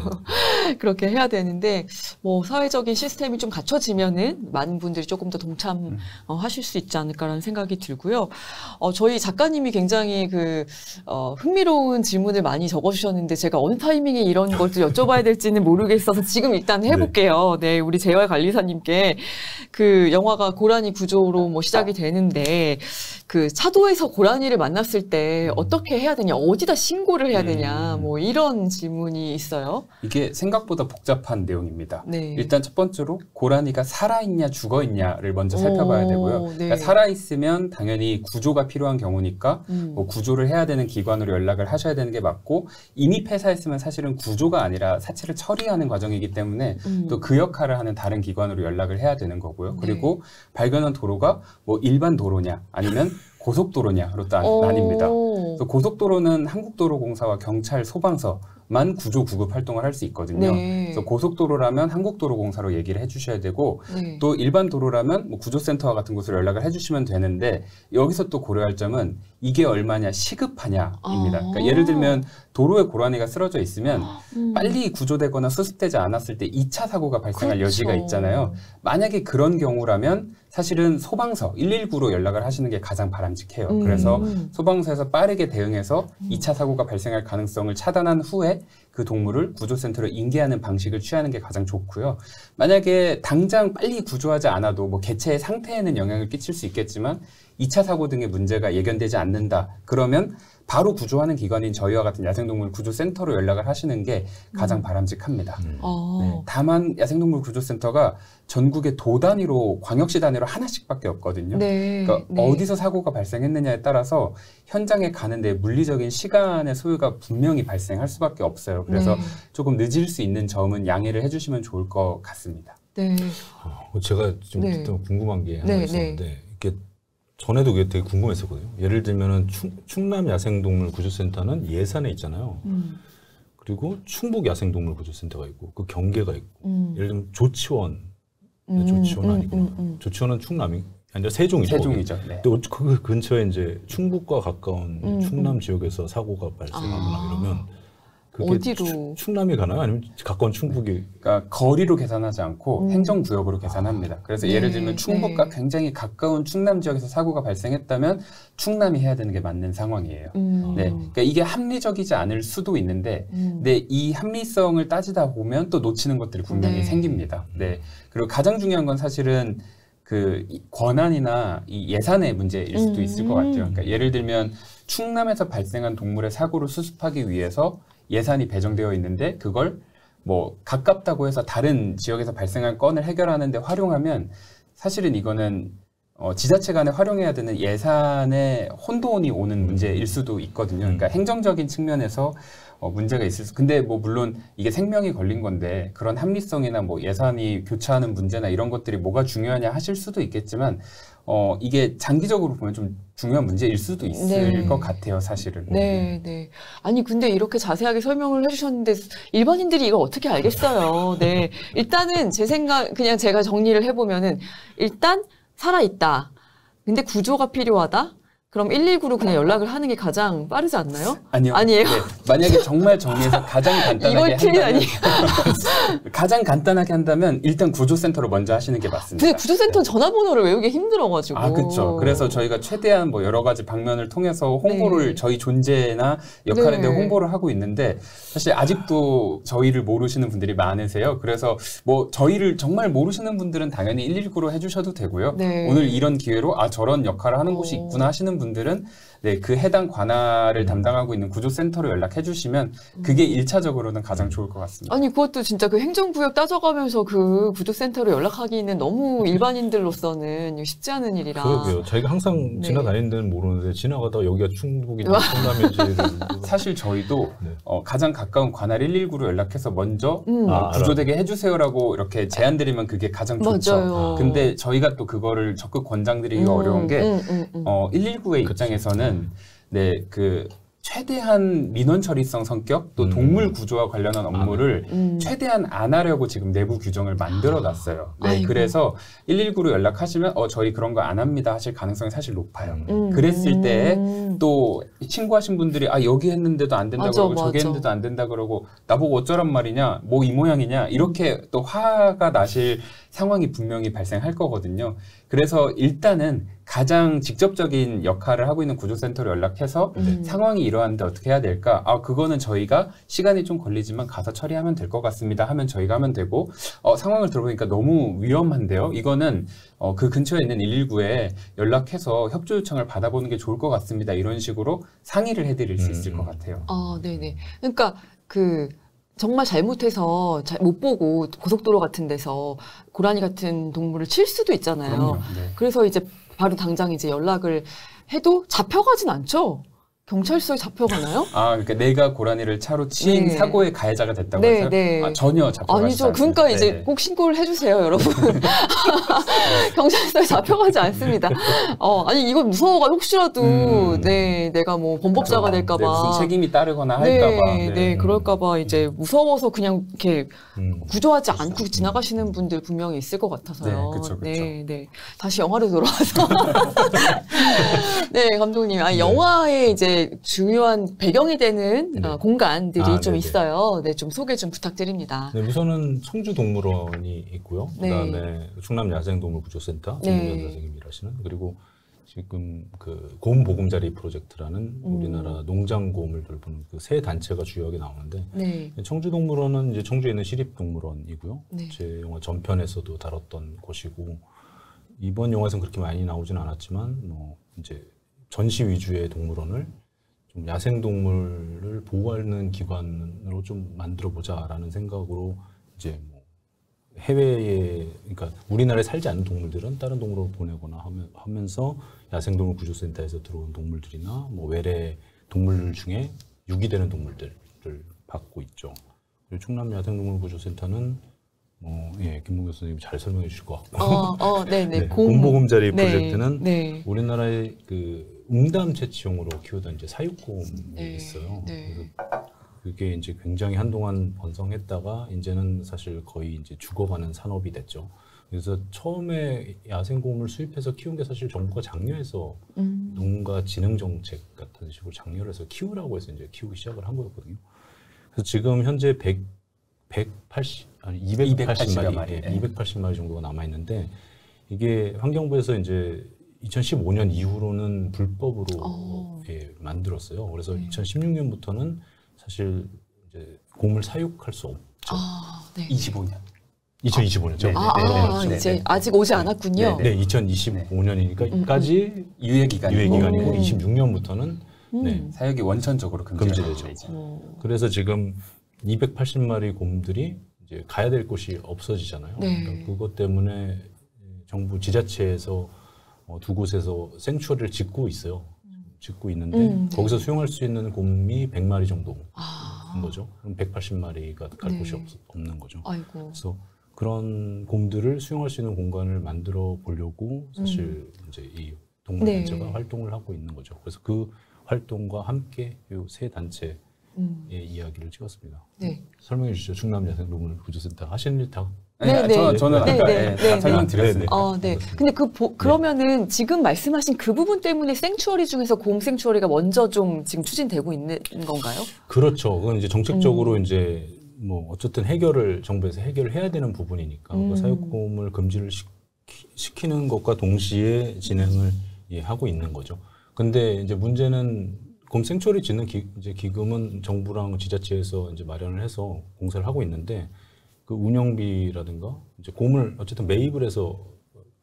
네, 그렇게 해야 되는데 뭐 사회적인 시스템이 좀 갖춰지면은 많은 분들이 조금 더 동참하실 음. 어, 수 있지 않을까라는 생각이 들고요. 어, 저희 작가님이 굉장히 그 어, 흥미로운 질문을 많이 적어주셨는데 제가 어느 타이밍에 이런 것을 여쭤봐야 될지는 모르겠어서 지금 일단 해볼게요. 네, 우리 재활 관리사님께 그 영화가 고라니 구조로 뭐 시작이 되는데 그 차도에서 고라니를 만났을 때 어떻게 해야 되냐, 어디다 신고를 해야 되냐, 음. 뭐 이런 질문이 있어요. 이게 생각보다 복잡한 내용입니다. 네. 일단 첫 번째로 고라니가 살아있냐 죽어있냐를 먼저 살펴봐야 오, 되고요. 네. 그러니까 살아있으면 당연히 구조가 필요한 경우니까 음. 뭐 구조를 해야 되는 기관으로 연락을 하셔야 되는 게 맞고, 이미 폐사했으면 사실은 구조가 아니라 사체를 처리하는 과정이기 때문에 음. 또 그 역할을 하는 다른 기관으로 연락을 해야 되는 거고요. 네. 그리고 발견한 도로가 뭐 일반 도로냐 아니면 고속도로냐로 또 오. 나뉩니다. 또 고속도로는 한국도로공사와 경찰, 소방서만 구조 구급 활동을 할 수 있거든요. 네. 그래서 고속도로라면 한국도로공사로 얘기를 해주셔야 되고, 네. 또 일반 도로라면 뭐 구조센터와 같은 곳으로 연락을 해주시면 되는데, 여기서 또 고려할 점은 이게 얼마냐 시급하냐입니다. 아. 그러니까 예를 들면 도로에 고라니가 쓰러져 있으면 음. 빨리 구조되거나 수습되지 않았을 때 이 차 사고가 발생할 그렇죠. 여지가 있잖아요. 만약에 그런 경우라면 사실은 소방서 일일구로 연락을 하시는 게 가장 바람직해요. 음. 그래서 소방서에서 빠르게 대응해서 이 차 사고가 발생할 가능성을 차단한 후에 그 동물을 구조센터로 인계하는 방식을 취하는 게 가장 좋고요. 만약에 당장 빨리 구조하지 않아도 뭐 개체의 상태에는 영향을 끼칠 수 있겠지만 이 차 사고 등의 문제가 예견되지 않는다. 그러면 바로 구조하는 기관인 저희와 같은 야생동물 구조센터로 연락을 하시는 게 가장 음. 바람직합니다. 음. 어. 네, 다만 야생동물 구조센터가 전국에 도 단위로, 광역시 단위로 하나씩밖에 없거든요. 네. 그러니까 네. 어디서 사고가 발생했느냐에 따라서 현장에 가는데 물리적인 시간의 소요가 분명히 발생할 수밖에 없어요. 그래서 네. 조금 늦을 수 있는 점은 양해를 해주시면 좋을 것 같습니다. 네. 어, 제가 좀 네. 또 궁금한 게 하나 네, 있었는데 이게 전에도 그게 되게 궁금했었거든요. 예를 들면은 충, 충남 야생동물 구조센터는 예산에 있잖아요. 음. 그리고 충북 야생동물 구조센터가 있고 그 경계가 있고 음. 예를 들면 조치원, 음. 조치원 음. 아니구나. 음. 음. 조치원은 충남이 아니라 세종이죠. 세종이죠. 네. 근데 그 근처에 이제 충북과 가까운 음, 충남 음. 지역에서 사고가 발생하거나 아. 이러면 그게 어디로? 추, 충남이 가나요? 아니면 가까운 충북이? 그러니까 거리로 계산하지 않고 음. 행정구역으로 계산합니다. 그래서 네, 예를 들면 충북과 네. 굉장히 가까운 충남 지역에서 사고가 발생했다면 충남이 해야 되는 게 맞는 상황이에요. 음. 네, 그러니까 이게 합리적이지 않을 수도 있는데, 음. 근데 이 합리성을 따지다 보면 또 놓치는 것들이 분명히 네. 생깁니다. 네, 그리고 가장 중요한 건 사실은 그 이 권한이나 이 예산의 문제일 수도 음. 있을 것 같아요. 그러니까 예를 들면 충남에서 발생한 동물의 사고를 수습하기 위해서 예산이 배정되어 있는데 그걸 뭐 가깝다고 해서 다른 지역에서 발생한 건을 해결하는 데 활용하면 사실은 이거는 어, 지자체 간에 활용해야 되는 예산의 혼돈이 오는 문제일 수도 있거든요. 그러니까 행정적인 측면에서 어, 문제가 있을 수. 근데 뭐 물론 이게 생명이 걸린 건데 그런 합리성이나 뭐 예산이 교차하는 문제나 이런 것들이 뭐가 중요하냐 하실 수도 있겠지만 어, 이게 장기적으로 보면 좀 중요한 문제일 수도 있을 네. 것 같아요, 사실은. 네, 네. 아니, 근데 이렇게 자세하게 설명을 해주셨는데, 일반인들이 이걸 어떻게 알겠어요? 네. 일단은 제 생각, 그냥 제가 정리를 해보면은, 일단, 살아있다. 근데 구조가 필요하다? 그럼 일일구로 그냥 연락을 하는 게 가장 빠르지 않나요? 아니요. 아니에요? 네, 만약에 정말 정리해서 가장 간단하게 이건 틀린 한다면 아니에요? 가장 간단하게 한다면 일단 구조센터로 먼저 하시는 게 맞습니다. 근데 구조센터 전화번호를 외우기 힘들어가지고. 아, 그렇죠. 그래서 저희가 최대한 뭐 여러 가지 방면을 통해서 홍보를 네. 저희 존재나 역할에 네. 대해 홍보를 하고 있는데 사실 아직도 저희를 모르시는 분들이 많으세요. 그래서 뭐 저희를 정말 모르시는 분들은 당연히 일일구로 해주셔도 되고요. 네. 오늘 이런 기회로 아 저런 역할을 하는 곳이 어. 있구나 하시는 분들은 네, 그 해당 관할을 음. 담당하고 있는 구조센터로 연락해 주시면 그게 일차적으로는 가장 좋을 것 같습니다. 아니 그것도 진짜 그 행정구역 따져가면서 그 구조센터로 연락하기는 너무 일반인들로서는 쉽지 않은 일이라. 그러게요. 자기가 항상 네. 지나다니는 데는 모르는데 지나가다 여기가 충북이나 충남인지를 사실 저희도 네. 어, 가장 가까운 관할 일일구로 연락해서 먼저 음. 어, 아, 구조되게 해주세요라고 이렇게 제안드리면 그게 가장 좋죠. 맞아요. 근데 저희가 또 그거를 적극 권장드리기가 음, 어려운 게 음, 음, 음. 어, 일일구의 그치. 입장에서는 네, 그 최대한 민원 처리성 성격 또 음. 동물 구조와 관련한 업무를 음. 최대한 안 하려고 지금 내부 규정을 만들어 놨어요. 네, 아이고. 그래서 일일구로 연락하시면 어 저희 그런 거 안 합니다 하실 가능성이 사실 높아요. 음. 그랬을 때 음. 또 신고하신 분들이 아 여기 했는데도 안 된다 맞아, 그러고 저기 맞아. 했는데도 안 된다 그러고 나보고 어쩌란 말이냐 뭐 이 모양이냐 이렇게 또 화가 나실 상황이 분명히 발생할 거거든요. 그래서 일단은 가장 직접적인 역할을 하고 있는 구조센터로 연락해서 음. 상황이 이러한데 어떻게 해야 될까? 아 그거는 저희가 시간이 좀 걸리지만 가서 처리하면 될 것 같습니다. 하면 저희가 하면 되고 어, 상황을 들어보니까 너무 위험한데요. 이거는 어, 그 근처에 있는 일일구에 연락해서 협조 요청을 받아보는 게 좋을 것 같습니다. 이런 식으로 상의를 해드릴 수 있을 음. 것 같아요. 아, 네네. 그러니까 그 정말 잘못해서 잘 못 보고 고속도로 같은 데서 고라니 같은 동물을 칠 수도 있잖아요. 그럼요. 네. 그래서 이제 바로 당장 이제 연락을 해도 잡혀가진 않죠. 경찰서에 잡혀가나요? 아, 그러니까 내가 고라니를 차로 친 네. 사고의 가해자가 됐다고 네, 해서 네. 아, 전혀 잡혀가지 아니죠. 않습니다. 그러니까 이제 네. 꼭 신고를 해주세요, 여러분. 경찰서에 잡혀가지 않습니다. 어, 아니 이거 무서워가 혹시라도 음. 네 내가 뭐 범법자가 네, 될까봐. 무슨 책임이 따르거나 네, 할까봐. 네, 네. 그럴까봐 이제 무서워서 그냥 이렇게 음. 구조하지 않고 지나가시는 분들 분명히 있을 것 같아서요. 네, 그쵸, 그쵸. 네, 네. 다시 영화로 돌아와서. 네, 감독님. 아, 네. 영화의 이제 중요한 배경이 되는 네. 어, 공간들이 아, 좀 네네. 있어요. 네, 좀 소개 좀 부탁드립니다. 네, 우선은 청주동물원이 있고요. 네. 그다음에 충남야생동물구조센터 네. 김문현 선생님이 일하시는 그리고 지금 그 곰보금자리 프로젝트라는 음. 우리나라 농장곰을 돌보는 그 세 단체가 주요하게 나오는데 네. 청주동물원은 이제 청주에 있는 시립동물원이고요. 네. 제 영화 전편에서도 다뤘던 곳이고 이번 영화에서는 그렇게 많이 나오진 않았지만 뭐 이제 전시 위주의 동물원을 좀 야생동물을 보호하는 기관으로 좀 만들어 보자라는 생각으로 이제 뭐 해외에 그러니까 우리나라에 살지 않는 동물들은 다른 동물원으로 보내거나 하면, 하면서 야생동물 구조센터에서 들어온 동물들이나 뭐 외래 동물 중에 유기되는 동물들을 받고 있죠. 그리고 충남 야생동물 구조센터는 뭐 예, 김문경 선생님이 잘 설명해 주실 것 같고 어, 어, 네, 네. 네, 곰. 곰보금자리 네, 프로젝트는 네. 우리나라의 그 웅담 채취용으로 키우던 이제 사육곰이 네, 있어요. 네. 그래서 그게 이제 굉장히 한동안 번성했다가 이제는 사실 거의 이제 죽어가는 산업이 됐죠. 그래서 처음에 야생곰을 수입해서 키운 게 사실 정부가 장려해서 음. 농가 진흥 정책 같은 식으로 장려를 해서 키우라고 해서 이제 키우기 시작을 한 거였거든요. 그래서 지금 현재 백, 백팔십, 아니 이백팔십 마리, 마리, 예. 이백팔십 마리 정도가 남아 있는데 이게 환경부에서 이제 이천십오 년 이후로는 불법으로 어. 예, 만들었어요. 그래서 네. 이천십육 년부터는 사실 이제 곰을 사육할 수 없죠. 아, 네. 이십오 년. 이천이십오 년죠. 네, 아, 네, 아, 네, 네, 이제 네. 아직 오지 않았군요. 네, 이천이십오 년이니까까지 유예 기간이고 유예 기간이고 음. 이십육 년부터는 음. 네. 사육이 원천적으로 금지되죠. 금지되죠. 어. 그래서 지금 이백팔십 마리 곰들이 이제 가야 될 곳이 없어지잖아요. 네. 그러니까 그것 때문에 정부 지자체에서 어, 두 곳에서 생추어리를 짓고 있어요. 짓고 있는데 음, 네. 거기서 수용할 수 있는 곰이 백 마리 정도인 아, 거죠. 그럼 백팔십 마리가 갈 네. 곳이 없, 없는 거죠. 아이고. 그래서 그런 곰들을 수용할 수 있는 공간을 만들어 보려고 사실 음. 이제 이 동물단체가 네. 활동을 하고 있는 거죠. 그래서 그 활동과 함께 이 세 단체의 음. 이야기를 찍었습니다. 네. 설명해 주시죠. 충남야생동물구조센터 하시는 일 다. 네, 네, 네. 저, 저는 네, 아까 네, 예, 네, 다 네. 설명드렸습니다. 어, 네. 근데 그 보, 그러면은 지금 말씀하신 그 부분 때문에 생추어리 중에서 곰 생추어리가 먼저 좀 지금 추진되고 있는 건가요? 그렇죠. 그건 이제 정책적으로 음. 이제 뭐 어쨌든 해결을 정부에서 해결을 해야 되는 부분이니까 음. 그 사육곰을 금지를 시키, 시키는 것과 동시에 진행을 예, 하고 있는 거죠. 근데 이제 문제는 곰 생추어리 짓는 기, 이제 기금은 정부랑 지자체에서 이제 마련을 해서 공사를 하고 있는데 그 운영비라든가 이제 곰을 어쨌든 매입을 해서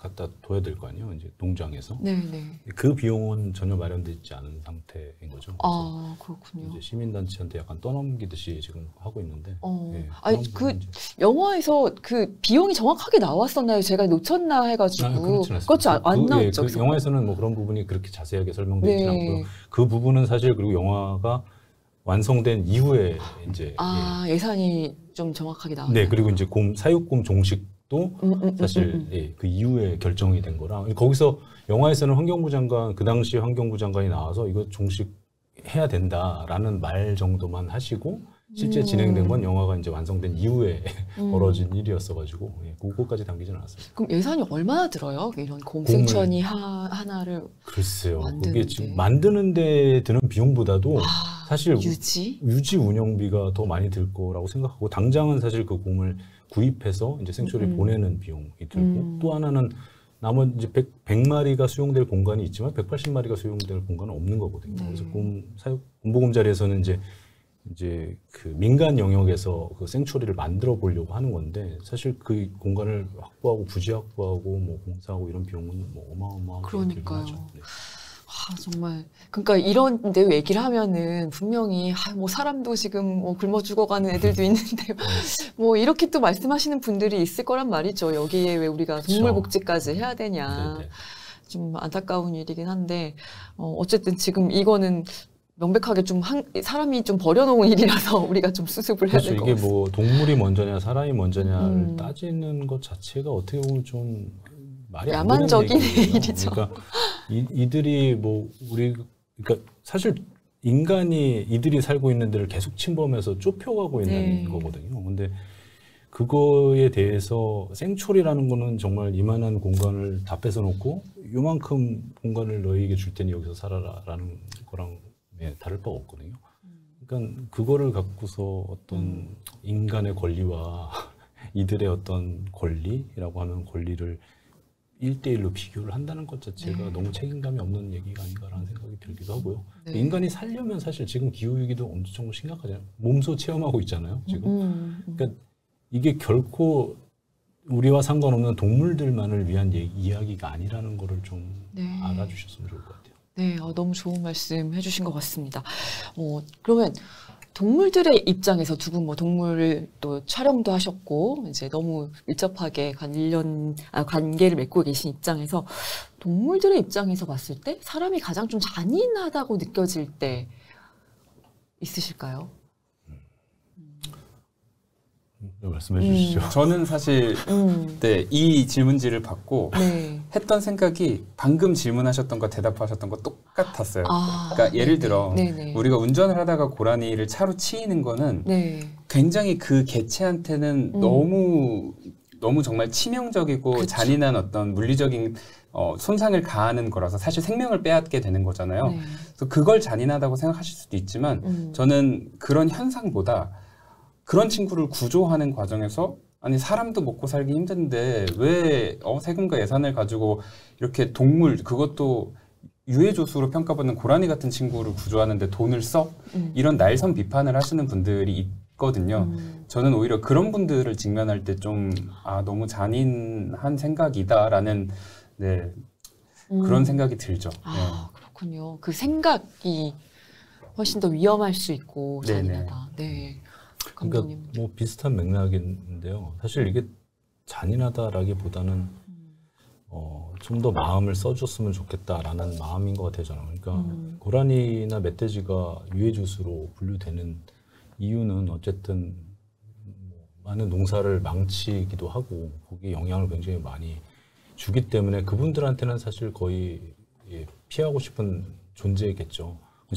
갖다 둬야 될 거 아니에요. 이제 농장에서. 네네. 그 비용은 전혀 마련되지 않은 상태인 거죠. 아, 그렇군요. 이제 시민단체한테 약간 떠넘기듯이 지금 하고 있는데. 어. 네, 아니, 그 영화에서 그 비용이 정확하게 나왔었나요? 제가 놓쳤나 해가지고. 아, 그렇진 않습니다. 그렇죠. 안, 안 그, 나왔죠. 예, 그 영화에서는 뭐 그런 부분이 그렇게 자세하게 설명되지 네. 않고요. 그 부분은 사실 그리고 영화가 완성된 이후에 이제 아, 예. 예산이 좀 정확하게 나왔나요? 네, 그리고 이제 곰 사육곰 종식도 음, 음, 음, 사실 음, 음. 예, 그 이후에 결정이 된 거라 거기서 영화에서는 환경부 장관 그 당시 환경부 장관이 나와서 이거 종식해야 된다라는 말 정도만 하시고 실제 음. 진행된 건 영화가 이제 완성된 이후에 음. 벌어진 일이었어가지고 예, 그거까지 담기진 않았습니다. 그럼 예산이 얼마나 들어요? 이런 곰생천이 하, 하나를 글쎄요, 만드는데. 그게 지금 만드는 데 드는 비용보다도 아, 사실 유지? 유지 운영비가 더 많이 들 거라고 생각하고 당장은 사실 그 곰을 구입해서 이제 생초리 음. 보내는 비용이 들고 음. 또 하나는 남은 이제 백, 백 마리가 수용될 공간이 있지만 백팔십 마리가 수용될 공간은 없는 거거든요. 네. 그래서 곰 사육 곰보금자리에서는 이제 이제 그 민간 영역에서 그 생초리를 만들어 보려고 하는 건데 사실 그 공간을 확보하고 부지 확보하고 뭐 공사하고 이런 비용은 뭐 어마어마하게 그러니까요. 들긴 하죠. 네. 아, 정말. 그러니까 이런 데 얘기를 하면은 분명히, 아, 뭐 사람도 지금 뭐 굶어 죽어가는 애들도 있는데, 뭐 이렇게 또 말씀하시는 분들이 있을 거란 말이죠. 여기에 왜 우리가 그쵸. 동물복지까지 해야 되냐. 네네. 좀 안타까운 일이긴 한데, 어, 어쨌든 지금 이거는 명백하게 좀 한, 사람이 좀 버려놓은 일이라서 우리가 좀 수습을 해야 그렇죠. 될 것 이게 같습니다. 뭐 동물이 먼저냐 사람이 먼저냐를 음. 따지는 것 자체가 어떻게 보면 좀 말이 안 야만적인 되는 얘기예요. 일이죠. 그러니까 이, 이들이 뭐 우리 그러니까 사실 인간이 이들이 살고 있는 데를 계속 침범해서 좁혀가고 있는 네. 거거든요. 근데 그거에 대해서 생초리라는 거는 정말 이만한 공간을 다 뺏어놓고 요만큼 공간을 너희에게 줄 테니 여기서 살아라라는 거랑 예, 다를 바가 없거든요. 그러니까 그거를 갖고서 어떤 인간의 권리와 이들의 어떤 권리라고 하는 권리를 일대일로 비교를 한다는 것 자체가 네. 너무 책임감이 없는 얘기가 아닌가라는 생각이 들기도 하고요. 네. 인간이 살려면 사실 지금 기후위기도 엄청 심각하잖아요. 몸소 체험하고 있잖아요. 지금. 음, 음. 그러니까 이게 결코 우리와 상관없는 동물들만을 위한 얘기, 이야기가 아니라는 거를 좀 네. 알아주셨으면 좋을 것 같아요. 네, 어, 너무 좋은 말씀 해주신 것 같습니다. 어, 그러면 동물들의 입장에서 두 분 뭐 동물을 또 촬영도 하셨고 이제 너무 밀접하게 관련 아, 관계를 맺고 계신 입장에서 동물들의 입장에서 봤을 때 사람이 가장 좀 잔인하다고 느껴질 때 있으실까요? 네, 말씀해 주시죠. 음. 저는 사실 음, 네, 이 질문지를 받고 네. 했던 생각이 방금 질문하셨던 거 대답하셨던 거 똑같았어요. 아, 그러니까 예를 네네. 들어 네네. 우리가 운전을 하다가 고라니를 차로 치이는 거는 네. 굉장히 그 개체한테는 음. 너무 너무 정말 치명적이고 그쵸. 잔인한 어떤 물리적인 어, 손상을 가하는 거라서 사실 생명을 빼앗게 되는 거잖아요. 네. 그래서 그걸 잔인하다고 생각하실 수도 있지만 음. 저는 그런 현상보다 그런 친구를 구조하는 과정에서 아니 사람도 먹고 살기 힘든데 왜 어, 세금과 예산을 가지고 이렇게 동물 그것도 유해조수로 평가받는 고라니 같은 친구를 구조하는데 돈을 써? 음. 이런 날선 비판을 하시는 분들이 있거든요. 음. 저는 오히려 그런 분들을 직면할 때 좀 아 너무 잔인한 생각이다라는 네, 그런 음. 생각이 들죠. 아, 그렇군요. 그 생각이 훨씬 더 위험할 수 있고 네네. 잔인하다. 네. 그러니까 감독님. 뭐 비슷한 맥락인데요. 사실 이게 잔인하다라기보다는 음. 어, 좀 더 마음을 써줬으면 좋겠다라는 마음인 것 같아요. 저는. 그러니까 음. 고라니나 멧돼지가 유해주수로 분류되는 이유는 어쨌든 뭐 많은 농사를 망치기도 하고 거기에 영향을 굉장히 많이 주기 때문에 그분들한테는 사실 거의 예, 피하고 싶은 존재겠죠.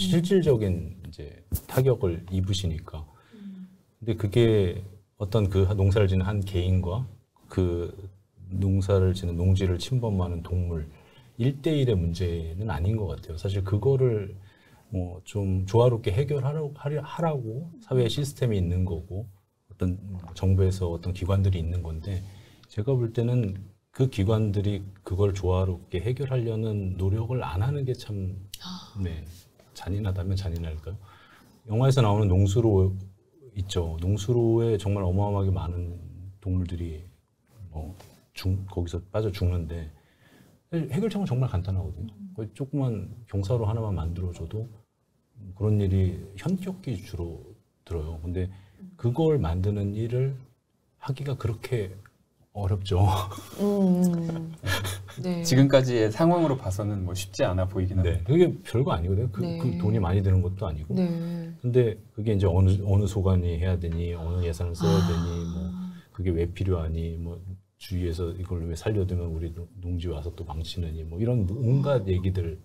실질적인 이제 타격을 입으시니까. 근데 그게 어떤 그 농사를 짓는 한 개인과 그 농사를 짓는 농지를 침범하는 동물 일대일의 문제는 아닌 것 같아요. 사실 그거를 뭐 좀 조화롭게 해결하라고 하라고 사회 시스템이 있는 거고 어떤 정부에서 어떤 기관들이 있는 건데 제가 볼 때는 그 기관들이 그걸 조화롭게 해결하려는 노력을 안 하는 게 참 네, 잔인하다면 잔인할까요? 영화에서 나오는 농수로 있죠. 농수로에 정말 어마어마하게 많은 동물들이 뭐 죽, 거기서 빠져 죽는데 해결책은 정말 간단하거든요. 거의 조그만 경사로 하나만 만들어줘도 그런 일이 현격히 주로 들어요. 근데 그걸 만드는 일을 하기가 그렇게 어렵죠. 음, 네. 지금까지의 상황으로 봐서는 뭐 쉽지 않아 보이긴 네, 합니다. 그게 별거 아니거든요. 그, 네. 그 돈이 많이 드는 것도 아니고. 네. 근데 그게 이제 어느 어느 소관이 해야 되니, 어느 예산을 써야 아. 되니, 뭐 그게 왜 필요하니, 뭐 주위에서 이걸 왜 살려두면 우리 농지 와서 또 망치느니, 뭐 이런 온갖 얘기들이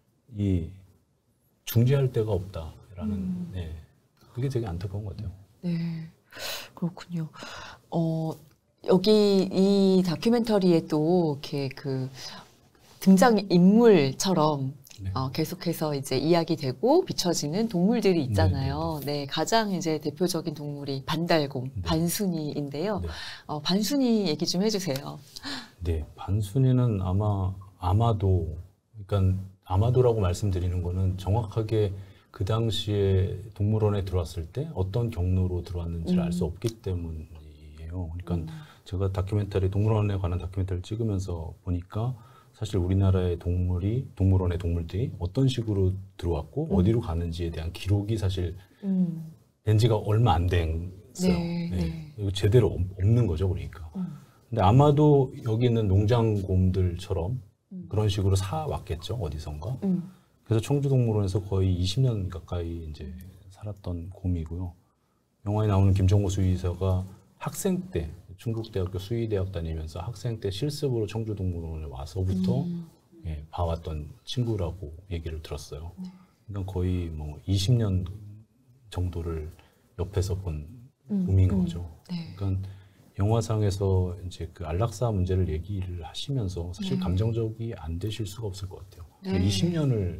중재할 데가 없다라는. 음. 네, 그게 되게 안타까운 것 같아요. 네, 그렇군요. 어, 여기 이 다큐멘터리에 또 이렇게 그 등장 인물처럼 네. 어, 계속해서 이제 이야기되고 비춰지는 동물들이 있잖아요. 네, 가장 이제 대표적인 동물이 반달곰, 네. 반순이인데요. 네. 어, 반순이 얘기 좀 해주세요. 네, 반순이는 아마 아마도, 그러니까 아마도라고 말씀드리는 거는 정확하게 그 당시에 동물원에 들어왔을 때 어떤 경로로 들어왔는지를 음. 알 수 없기 때문이에요. 그러니까 음. 제가 다큐멘터리, 동물원에 관한 다큐멘터리를 찍으면서 보니까 사실 우리나라의 동물이, 동물원의 동물들이 어떤 식으로 들어왔고 음. 어디로 가는지에 대한 기록이 사실 음. 된 지가 얼마 안 됐어요. 네, 네. 이거 제대로 없- 없는 거죠, 그러니까. 음. 근데 아마도 여기 있는 농장곰들처럼 음. 그런 식으로 사왔겠죠, 어디선가. 음. 그래서 청주동물원에서 거의 이십 년 가까이 이제 살았던 곰이고요. 영화에 나오는 김정호 수의사가 학생 때, 충북대학교 수의대학 다니면서 학생 때 실습으로 청주동물원에 와서부터 음. 예, 봐왔던 친구라고 얘기를 들었어요. 네. 그러니까 거의 뭐 이십 년 정도를 옆에서 본 음. 곰인 음. 거죠. 네. 그러니까 영화상에서 이제 그 안락사 문제를 얘기를 하시면서 사실 네. 감정적이 안 되실 수가 없을 것 같아요. 네. 이십 년을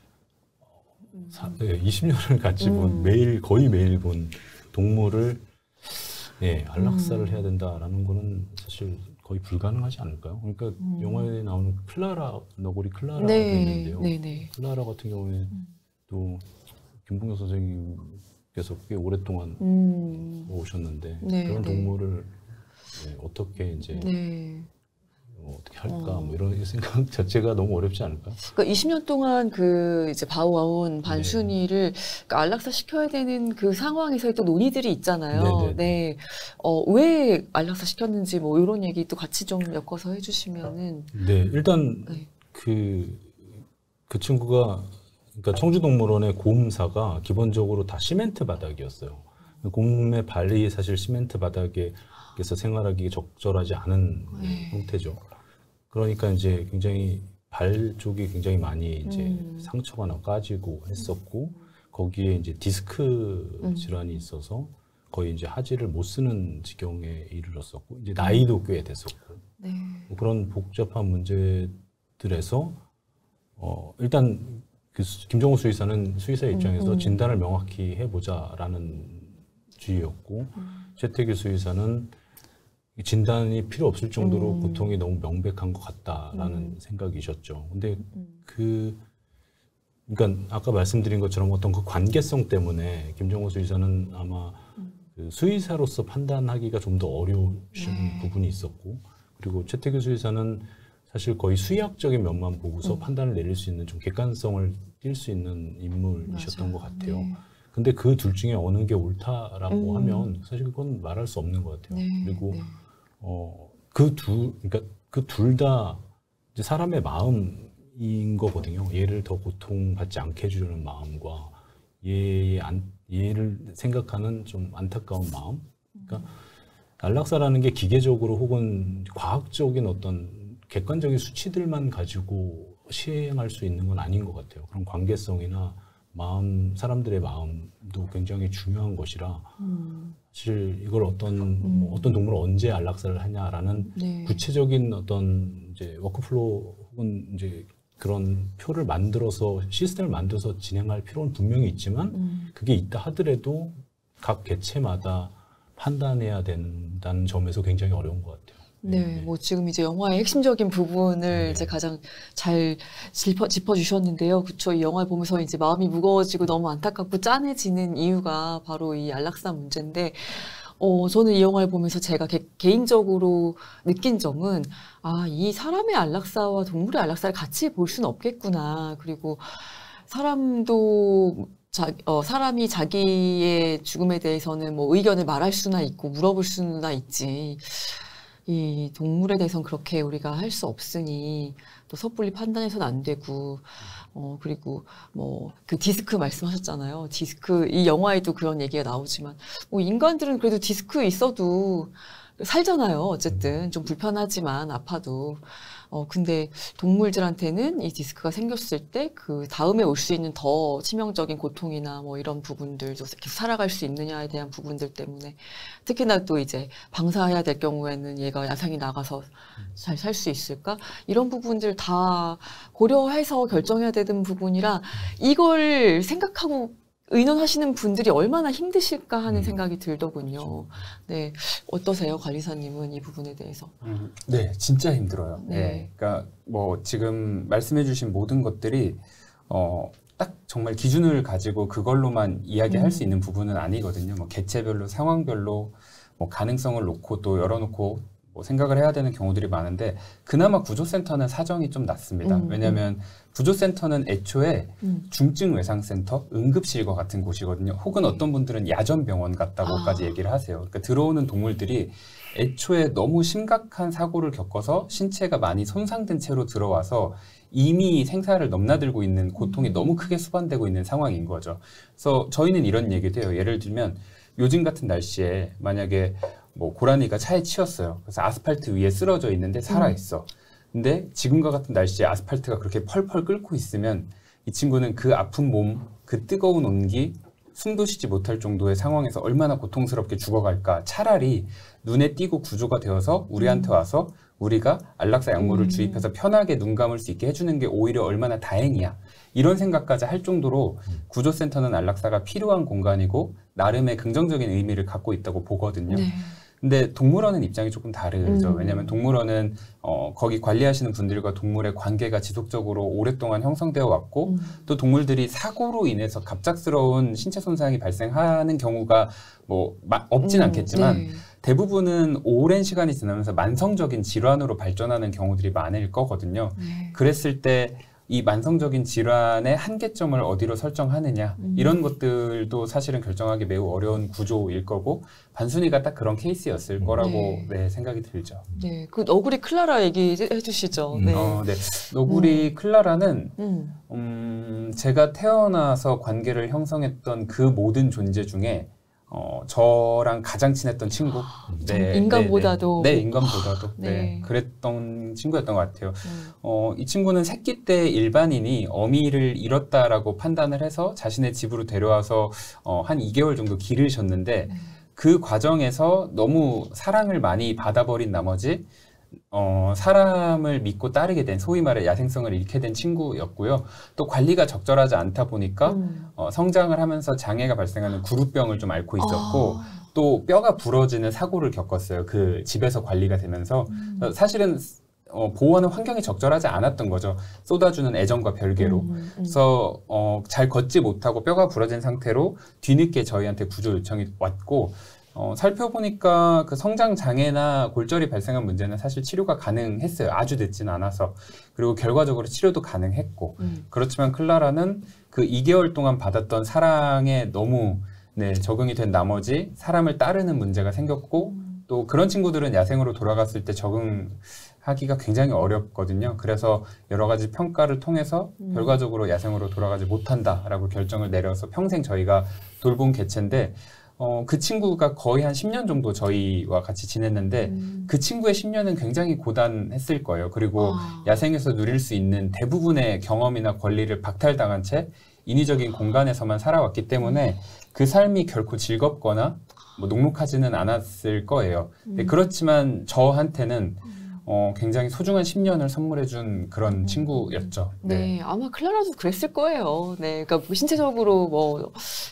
음. 사, 네, 이십 년을 같이 본, 음. 매일 거의 매일 본 동물을 예, 안락사를 음. 해야 된다라는 거는 사실 거의 불가능하지 않을까요? 그러니까 음. 영화에 나오는 클라라, 너구리 클라라가 네. 있는데요. 네. 네. 클라라 같은 경우에 또 김봉혁 선생님께서 꽤 오랫동안 음. 오셨는데 네, 그런 네. 동물을 예, 어떻게 이제 네. 어, 어떻게 할까 어. 뭐 이런 생각 자체가 너무 어렵지 않을까? 그러니까 이십 년 동안 그 이제 봐온 네. 반순이를 그러니까 안락사 시켜야 되는 그 상황에서의 또 논의들이 있잖아요. 네네네. 네. 어, 왜 안락사 시켰는지 뭐 이런 얘기 또 같이 좀 엮어서 해주시면은. 네, 일단 네. 그, 그 친구가 그러니까 청주동물원의 곰사가 기본적으로 다 시멘트 바닥이었어요. 곰의 발이 사실 시멘트 바닥에서 생활하기 적절하지 않은 네. 형태죠. 그러니까 이제 굉장히 발 쪽이 굉장히 많이 이제 음. 상처가 나 까지고 했었고 거기에 이제 디스크 음. 질환이 있어서 거의 이제 하지를 못 쓰는 지경에 이르렀었고 이제 나이도 꽤 됐었고 네. 뭐 그런 복잡한 문제들에서 어 일단 그 수- 김정호 수의사는 수의사 입장에서 음, 음. 진단을 명확히 해보자라는 주의였고 음. 최태규 수의사는 진단이 필요 없을 정도로 음. 고통이 너무 명백한 것 같다라는 음. 생각이셨죠. 근데 음. 그 그러니까 아까 말씀드린 것처럼 어떤 그 관계성 때문에 김정호 수의사는 아마 음. 그 수의사로서 판단하기가 좀 더 어려우신 네. 부분이 있었고 그리고 최태규 수의사는 사실 거의 수의학적인 면만 보고서 음. 판단을 내릴 수 있는 좀 객관성을 띌 수 있는 인물이셨던 맞아요. 것 같아요. 네. 근데 그 둘 중에 어느 게 옳다라고 음. 하면 사실 그건 말할 수 없는 것 같아요. 네. 그리고 네. 어, 그 두, 그러니까 그 둘 다 사람의 마음인 거거든요. 얘를 더 고통받지 않게 해주려는 마음과 얘의 안, 얘를 생각하는 좀 안타까운 마음. 그러니까 안락사라는 게 기계적으로 혹은 과학적인 어떤 객관적인 수치들만 가지고 시행할 수 있는 건 아닌 것 같아요. 그런 관계성이나 마음, 사람들의 마음도 굉장히 중요한 것이라 음. 사실 이걸 어떤 뭐 어떤 동물을 언제 안락사를 하냐라는 네. 구체적인 어떤 이제 워크플로우 혹은 이제 그런 표를 만들어서 시스템을 만들어서 진행할 필요는 분명히 있지만 음. 그게 있다 하더라도 각 개체마다 판단해야 된다는 점에서 굉장히 어려운 것 같아요. 네, 뭐 지금 이제 영화의 핵심적인 부분을 네. 이제 가장 잘 짚어, 짚어주셨는데요. 그쵸. 이 영화를 보면서 이제 마음이 무거워지고 너무 안타깝고 짠해지는 이유가 바로 이 안락사 문제인데, 어, 저는 이 영화를 보면서 제가 개, 개인적으로 느낀 점은, 아, 이 사람의 안락사와 동물의 안락사를 같이 볼 수는 없겠구나. 그리고 사람도, 자, 어, 사람이 자기의 죽음에 대해서는 뭐 의견을 말할 수나 있고 물어볼 수나 있지. 이 동물에 대해서는 그렇게 우리가 할 수 없으니 또 섣불리 판단해서는 안 되고, 어, 그리고 뭐 그 디스크 말씀하셨잖아요. 디스크, 이 영화에도 그런 얘기가 나오지만, 뭐 인간들은 그래도 디스크 있어도 살잖아요. 어쨌든 좀 불편하지만 아파도. 어, 근데 동물들한테는 이 디스크가 생겼을 때 그 다음에 올 수 있는 더 치명적인 고통이나 뭐 이런 부분들도 계속 살아갈 수 있느냐에 대한 부분들 때문에, 특히나 또 이제 방사해야 될 경우에는 얘가 야생에 나가서 잘 살 수 있을까? 이런 부분들 다 고려해서 결정해야 되는 부분이라, 이걸 생각하고 의논하시는 분들이 얼마나 힘드실까 하는 음. 생각이 들더군요. 네, 어떠세요, 관리사님은 이 부분에 대해서? 음, 네, 진짜 힘들어요. 네. 네. 그러니까 뭐 지금 말씀해주신 모든 것들이 어, 딱 정말 기준을 가지고 그걸로만 이야기할 음. 수 있는 부분은 아니거든요. 뭐 개체별로, 상황별로 뭐 가능성을 놓고 또 열어놓고 뭐 생각을 해야 되는 경우들이 많은데, 그나마 구조센터는 사정이 좀 낫습니다. 음, 왜냐하면 구조센터는 애초에 음. 중증외상센터, 응급실과 같은 곳이거든요. 혹은 네. 어떤 분들은 야전병원 같다고까지 아. 얘기를 하세요. 그러니까 들어오는 동물들이 애초에 너무 심각한 사고를 겪어서 신체가 많이 손상된 채로 들어와서 이미 생사를 넘나들고 있는 고통이 음. 너무 크게 수반되고 있는 상황인 거죠. 그래서 저희는 이런 얘기도 해요. 예를 들면 요즘 같은 날씨에 만약에 뭐 고라니가 차에 치였어요. 그래서 아스팔트 위에 쓰러져 있는데 살아있어. 근데 지금과 같은 날씨에 아스팔트가 그렇게 펄펄 끓고 있으면 이 친구는 그 아픈 몸, 그 뜨거운 온기, 숨도 쉬지 못할 정도의 상황에서 얼마나 고통스럽게 죽어갈까. 차라리 눈에 띄고 구조가 되어서 우리한테 와서 우리가 안락사 약물을 음. 주입해서 편하게 눈 감을 수 있게 해주는 게 오히려 얼마나 다행이야. 이런 생각까지 할 정도로 구조센터는 안락사가 필요한 공간이고 나름의 긍정적인 의미를 갖고 있다고 보거든요. 네. 근데 동물원은 입장이 조금 다르죠. 음. 왜냐하면 동물원은 어, 거기 관리하시는 분들과 동물의 관계가 지속적으로 오랫동안 형성되어 왔고, 음. 또 동물들이 사고로 인해서 갑작스러운 신체 손상이 발생하는 경우가 뭐 마, 없진 음, 않겠지만 네. 대부분은 오랜 시간이 지나면서 만성적인 질환으로 발전하는 경우들이 많을 거거든요. 네. 그랬을 때 이 만성적인 질환의 한계점을 어디로 설정하느냐, 음. 이런 것들도 사실은 결정하기 매우 어려운 구조일 거고, 반순이가 딱 그런 케이스였을 거라고 네. 네, 생각이 들죠. 네, 그 너구리 클라라 얘기해 주시죠. 음. 네. 어, 네. 너구리 클라라는 음. 음, 제가 태어나서 관계를 형성했던 그 모든 존재 중에 어, 저랑 가장 친했던 친구. 정- 인간보다도. 네, 네, 네, 인간보다도. 네. 네, 그랬던 친구였던 것 같아요. 음. 어, 이 친구는 새끼 때 일반인이 어미를 잃었다라고 판단을 해서 자신의 집으로 데려와서 어, 한 이 개월 정도 기르셨는데, 네. 그 과정에서 너무 사랑을 많이 받아버린 나머지 어, 사람을 믿고 따르게 된, 소위 말해 야생성을 잃게 된 친구였고요. 또 관리가 적절하지 않다 보니까 음. 어, 성장을 하면서 장애가 발생하는 구루병을 좀 앓고 있었고, 아. 또 뼈가 부러지는 사고를 겪었어요. 그 집에서 관리가 되면서. 음. 어, 사실은 어, 보호하는 환경이 적절하지 않았던 거죠. 쏟아주는 애정과 별개로. 음, 음. 그래서 어, 잘 걷지 못하고 뼈가 부러진 상태로 뒤늦게 저희한테 구조 요청이 왔고, 어, 살펴보니까 그 성장 장애나 골절이 발생한 문제는 사실 치료가 가능했어요. 아주 늦진 않아서. 그리고 결과적으로 치료도 가능했고. 음. 그렇지만 클라라는 그 이 개월 동안 받았던 사랑에 너무 네, 적응이 된 나머지 사람을 따르는 문제가 생겼고, 또 그런 친구들은 야생으로 돌아갔을 때 적응하기가 굉장히 어렵거든요. 그래서 여러 가지 평가를 통해서 음. 결과적으로 야생으로 돌아가지 못한다라고 결정을 내려서 평생 저희가 돌본 개체인데, 어, 그 친구가 거의 한 십 년 정도 저희와 같이 지냈는데, 음. 그 친구의 십 년은 굉장히 고단했을 거예요. 그리고 아. 야생에서 누릴 수 있는 대부분의 경험이나 권리를 박탈당한 채 인위적인 공간에서만 살아왔기 때문에 그 삶이 결코 즐겁거나 뭐 녹록하지는 않았을 거예요. 근데 음. 그렇지만 저한테는 어, 굉장히 소중한 십 년을 선물해준 그런 친구였죠. 네, 아마 클라라도 그랬을 거예요. 네, 그러니까 뭐 신체적으로 뭐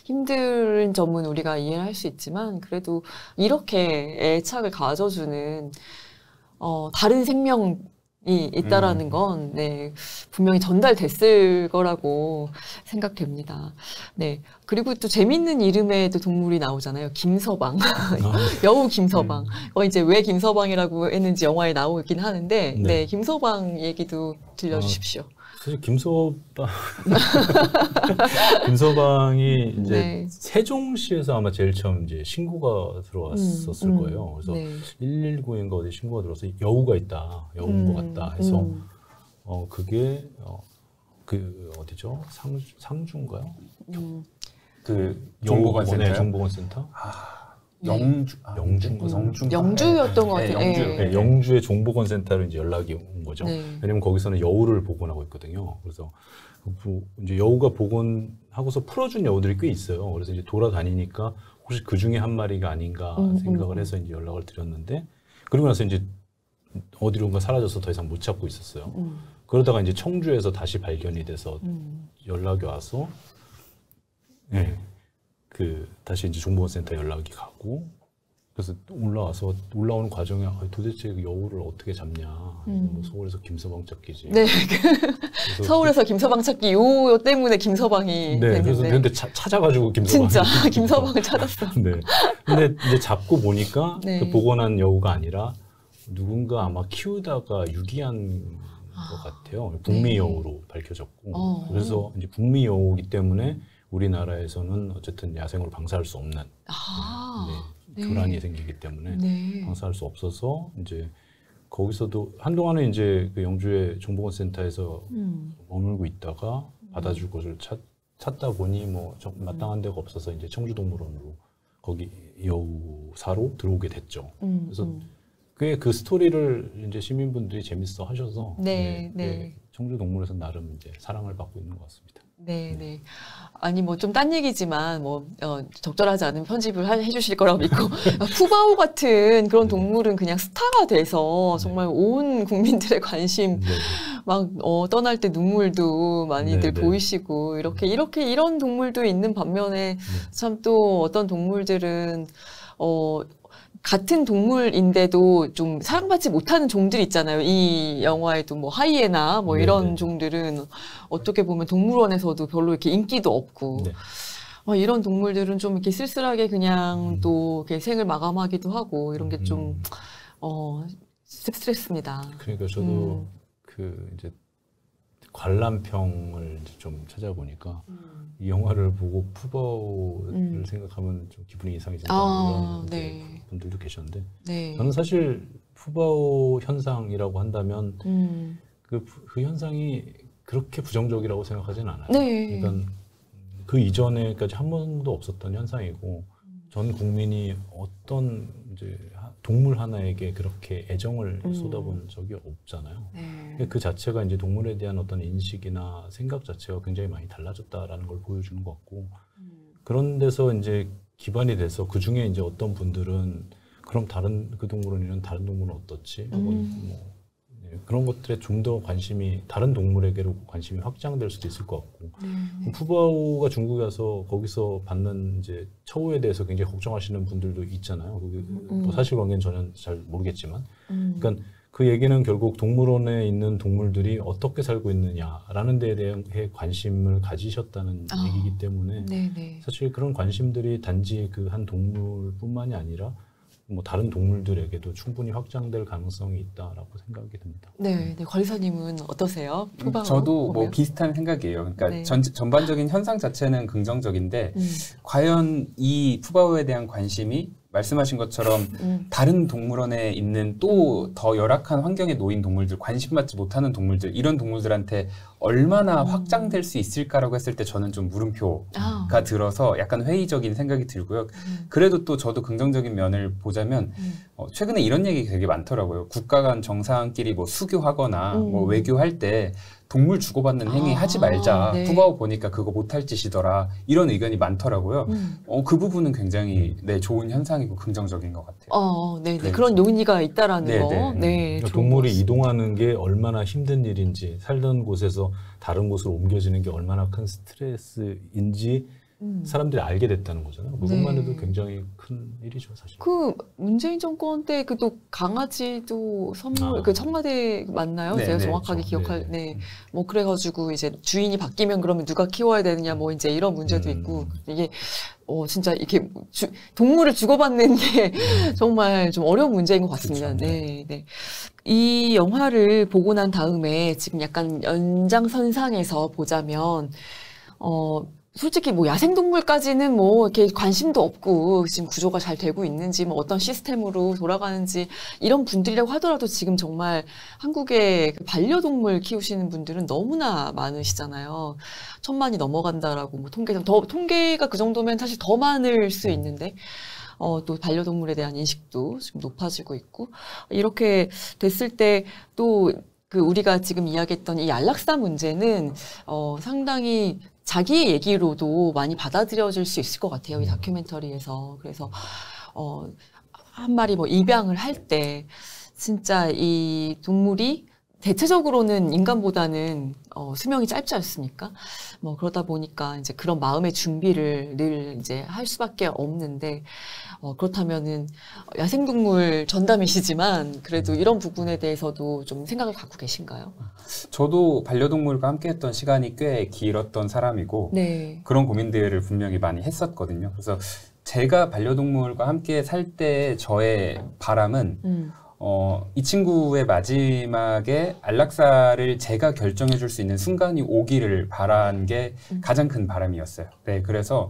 힘든 점은 우리가 이해할 수 있지만, 그래도 이렇게 애착을 가져주는 어, 다른 생명 있다라는 건 네, 분명히 전달됐을 거라고 생각됩니다. 네. 그리고 또 재밌는 이름의 또 동물이 나오잖아요. 김서방. 여우 김서방. 음. 어, 이제 왜 김서방이라고 했는지 영화에 나오긴 하는데, 네, 네. 김서방 얘기도 들려주십시오. 어, 사실 김서방, 김서방이 이제 네. 세종시에서 아마 제일 처음 이제 신고가 들어왔었을 음, 음. 거예요. 그래서 네. 일일구인가 어디 신고가 들어서 여우가 있다, 여우인 음, 것 같다 해서 음. 어 그게 어, 그 어디죠? 상 상주인가요? 음. 그 여우 정보관 센터. 네, 정보관 센터. 아, 네. 영주 아, 영주인가 음, 성주. 영주였던 것 네, 같아요. 영주. 네. 네, 영주의 정보건 센터로 이제 연락이 온 거죠. 네. 왜냐면 거기서는 여우를 복원하고 있거든요. 그래서 그 이제 여우가 복원하고서 풀어준 여우들이 꽤 있어요. 그래서 이제 돌아다니니까 혹시 그 중에 한 마리가 아닌가 음, 생각을 음, 해서 이제 연락을 드렸는데 그러고 나서 이제 어디론가 사라져서 더 이상 못 찾고 있었어요. 음, 그러다가 이제 청주에서 다시 발견이 돼서 음. 연락이 와서 네, 그 다시 이제 정보원 센터 연락이 가고 그래서 올라와서 올라오는 과정에 아, 도대체 그 여우를 어떻게 잡냐. 음. 뭐 서울에서 김서방 찾기지. 네. 그래서 서울에서 김서방 찾기 요 때문에 김서방이 네, 됐는데. 그래서 근데 차, 찾아가지고 김서방. 진짜 김서방을 찾았어. 네. 근데 이제 잡고 보니까 네. 그 복원한 여우가 아니라 누군가 아마 키우다가 유기한 것 같아요. 북미 네. 여우로 밝혀졌고. 어. 그래서 이제 북미 여우이기 때문에 우리나라에서는 어쨌든 야생으로 방사할 수 없는 아. 네, 네. 교란이 생기기 때문에 네. 방사할 수 없어서 이제 거기서도 한동안은 이제 그 영주의 정보건 센터에서 음. 머물고 있다가 받아줄 곳을 찾, 찾다 보니 뭐 정- 마땅한 데가 없어서 이제 청주동물원으로 거기 여우사로 들어오게 됐죠. 음. 그래서 음. 꽤 그 스토리를 이제 시민분들이 재밌어 하셔서 네, 네, 네. 꽤 청주동물에서 나름 이제 사랑을 받고 있는 것 같습니다. 네, 네. 아니 뭐 좀 딴 얘기지만 뭐 어, 적절하지 않은 편집을 하- 해주실 거라고 믿고 푸바오 같은 그런 네. 동물은 그냥 스타가 돼서 정말 온 국민들의 관심 네. 막 어, 떠날 때 눈물도 많이들 네, 네. 보이시고 이렇게 이렇게 이런 동물도 있는 반면에 참 또 어떤 동물들은 어 같은 동물인데도 좀 사랑받지 못하는 종들이 있잖아요. 이 영화에도 뭐 하이에나 뭐 네, 이런 네. 종들은 어떻게 보면 동물원에서도 별로 이렇게 인기도 없고 네. 어, 이런 동물들은 좀 이렇게 쓸쓸하게 그냥 음. 또 이렇게 생을 마감하기도 하고 이런 게 좀 음. 어, 스트레스입니다. 그러니까 저도 음. 그 이제 관람평을 이제 좀 찾아보니까 음. 이 영화를 보고 푸바오를 음. 생각하면 좀 기분이 이상해진다 아, 이런 네. 이제 분들도 계셨는데 네. 저는 사실 푸바오 현상이라고 한다면 음. 그, 그 현상이 그렇게 부정적이라고 생각하진 않아요. 네. 그러니까 그 이전에까지 한 번도 없었던 현상이고 전 국민이 어떤 이제 하- 동물 하나에게 그렇게 애정을 음. 쏟아본 적이 없잖아요. 네. 그 자체가 이제 동물에 대한 어떤 인식이나 생각 자체가 굉장히 많이 달라졌다라는 걸 보여주는 것 같고 음. 그런 데서 이제 기반이 돼서 그 중에 이제 어떤 분들은 그럼 다른 그 동물은 이런 다른 동물은 어떻지? 혹은 음. 뭐 네, 그런 것들에 좀 더 관심이 다른 동물에게로 관심이 확장될 수도 있을 것 같고 네. 푸바오가 중국에 가서 거기서 받는 이제 처우에 대해서 굉장히 걱정하시는 분들도 있잖아요. 그게 음. 뭐 사실관계는 전혀 잘 모르겠지만, 음. 그러니까 그 얘기는 결국 동물원에 있는 동물들이 어떻게 살고 있느냐라는 데에 대한 관심을 가지셨다는 아. 얘기이기 때문에 네, 네. 사실 그런 관심들이 단지 그 한 동물뿐만이 아니라 뭐 다른 동물들에게도 충분히 확장될 가능성이 있다라고 생각이 듭니다. 네, 네. 관리사님은 어떠세요? 음, 푸바오 저도 뭐 보면? 비슷한 생각이에요. 그러니까 네. 전, 전반적인 현상 자체는 긍정적인데 음. 과연 이 푸바오에 대한 관심이 말씀하신 것처럼 음. 다른 동물원에 있는 또 더 열악한 환경에 놓인 동물들, 관심받지 못하는 동물들, 이런 동물들한테 얼마나 음. 확장될 수 있을까라고 했을 때 저는 좀 물음표가 아. 들어서 약간 회의적인 생각이 들고요. 음. 그래도 또 저도 긍정적인 면을 보자면 음. 어, 최근에 이런 얘기 되게 많더라고요. 국가 간 정상끼리 뭐 수교하거나 음. 뭐 외교할 때 동물 주고받는 행위 아, 하지 말자. 네. 푸바오 보니까 그거 못할 짓이더라. 이런 의견이 많더라고요. 음. 어, 그 부분은 굉장히 네, 좋은 현상이고 긍정적인 것 같아요. 어, 네, 네. 네, 그런 그렇죠. 논의가 있다라는 네, 거. 네. 네. 그러니까 좋은 동물이 것 같습니다. 이동하는 게 얼마나 힘든 일인지, 살던 곳에서 다른 곳으로 옮겨지는 게 얼마나 큰 스트레스인지 음. 사람들이 알게 됐다는 거잖아요. 그것만 네. 해도 굉장히 큰 일이죠, 사실. 그 문재인 정권 때 그 또 강아지도 선물 아. 그 청와대 맞나요? 네, 제가 네, 정확하게 그렇죠. 기억할 네. 네. 뭐 그래가지고 이제 주인이 바뀌면 그러면 누가 키워야 되느냐 뭐 이제 이런 문제도 음. 있고 이게 어 진짜 이렇게 주, 동물을 주고받는 게 정말 좀 어려운 문제인 것 같습니다. 그렇죠. 네, 네. 이 영화를 보고 난 다음에 지금 약간 연장선상에서 보자면 어. 솔직히 뭐 야생동물까지는 뭐 이렇게 관심도 없고 지금 구조가 잘 되고 있는지 뭐 어떤 시스템으로 돌아가는지 이런 분들이라고 하더라도 지금 정말 한국의 그 반려동물 키우시는 분들은 너무나 많으시잖아요. 천만이 넘어간다라고 뭐 통계상 더 통계가 그 정도면 사실 더 많을 수 있는데 어, 또 반려동물에 대한 인식도 지금 높아지고 있고 이렇게 됐을 때 또 그 우리가 지금 이야기했던 이 안락사 문제는 어, 상당히 자기의 얘기로도 많이 받아들여질 수 있을 것 같아요. 이 다큐멘터리에서. 그래서, 어, 한 마리 뭐 입양을 할 때, 진짜 이 동물이 대체적으로는 인간보다는 어, 수명이 짧지 않습니까? 뭐 그러다 보니까 이제 그런 마음의 준비를 늘 이제 할 수밖에 없는데, 어, 그렇다면은 야생동물 전담이시지만 그래도 이런 부분에 대해서도 좀 생각을 갖고 계신가요? 저도 반려동물과 함께했던 시간이 꽤 길었던 사람이고 네. 그런 고민들을 분명히 많이 했었거든요. 그래서 제가 반려동물과 함께 살 때 저의 바람은 음. 어, 이 친구의 마지막에 안락사를 제가 결정해 줄 수 있는 순간이 오기를 바란 게 가장 큰 바람이었어요. 네, 그래서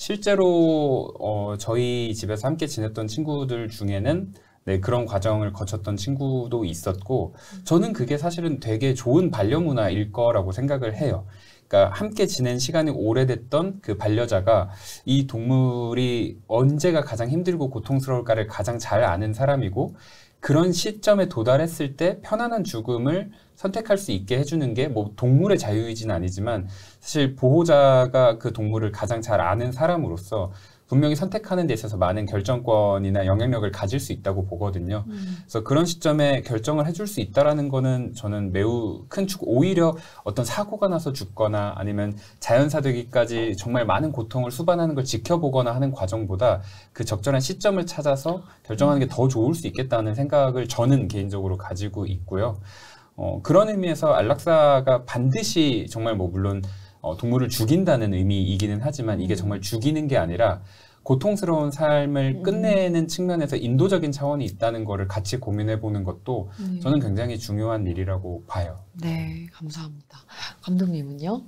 실제로 어, 저희 집에서 함께 지냈던 친구들 중에는 네, 그런 과정을 거쳤던 친구도 있었고 저는 그게 사실은 되게 좋은 반려문화일 거라고 생각을 해요. 그러니까 함께 지낸 시간이 오래됐던 그 반려자가 이 동물이 언제가 가장 힘들고 고통스러울까를 가장 잘 아는 사람이고 그런 시점에 도달했을 때 편안한 죽음을 선택할 수 있게 해주는 게 뭐 동물의 자유이지는 아니지만 사실 보호자가 그 동물을 가장 잘 아는 사람으로서 분명히 선택하는 데 있어서 많은 결정권이나 영향력을 가질 수 있다고 보거든요. 음. 그래서 그런 시점에 결정을 해줄 수 있다라는 거는 저는 매우 큰 축, 오히려 어떤 사고가 나서 죽거나 아니면 자연사되기까지 정말 많은 고통을 수반하는 걸 지켜보거나 하는 과정보다 그 적절한 시점을 찾아서 결정하는 게 더 좋을 수 있겠다는 생각을 저는 개인적으로 가지고 있고요. 어, 그런 의미에서 안락사가 반드시 정말 뭐 물론 어, 동물을 죽인다는 의미이기는 하지만 이게 정말 죽이는 게 아니라 고통스러운 삶을 끝내는 측면에서 인도적인 차원이 있다는 거를 같이 고민해 보는 것도 네. 저는 굉장히 중요한 일이라고 봐요. 네, 감사합니다. 감독님은요?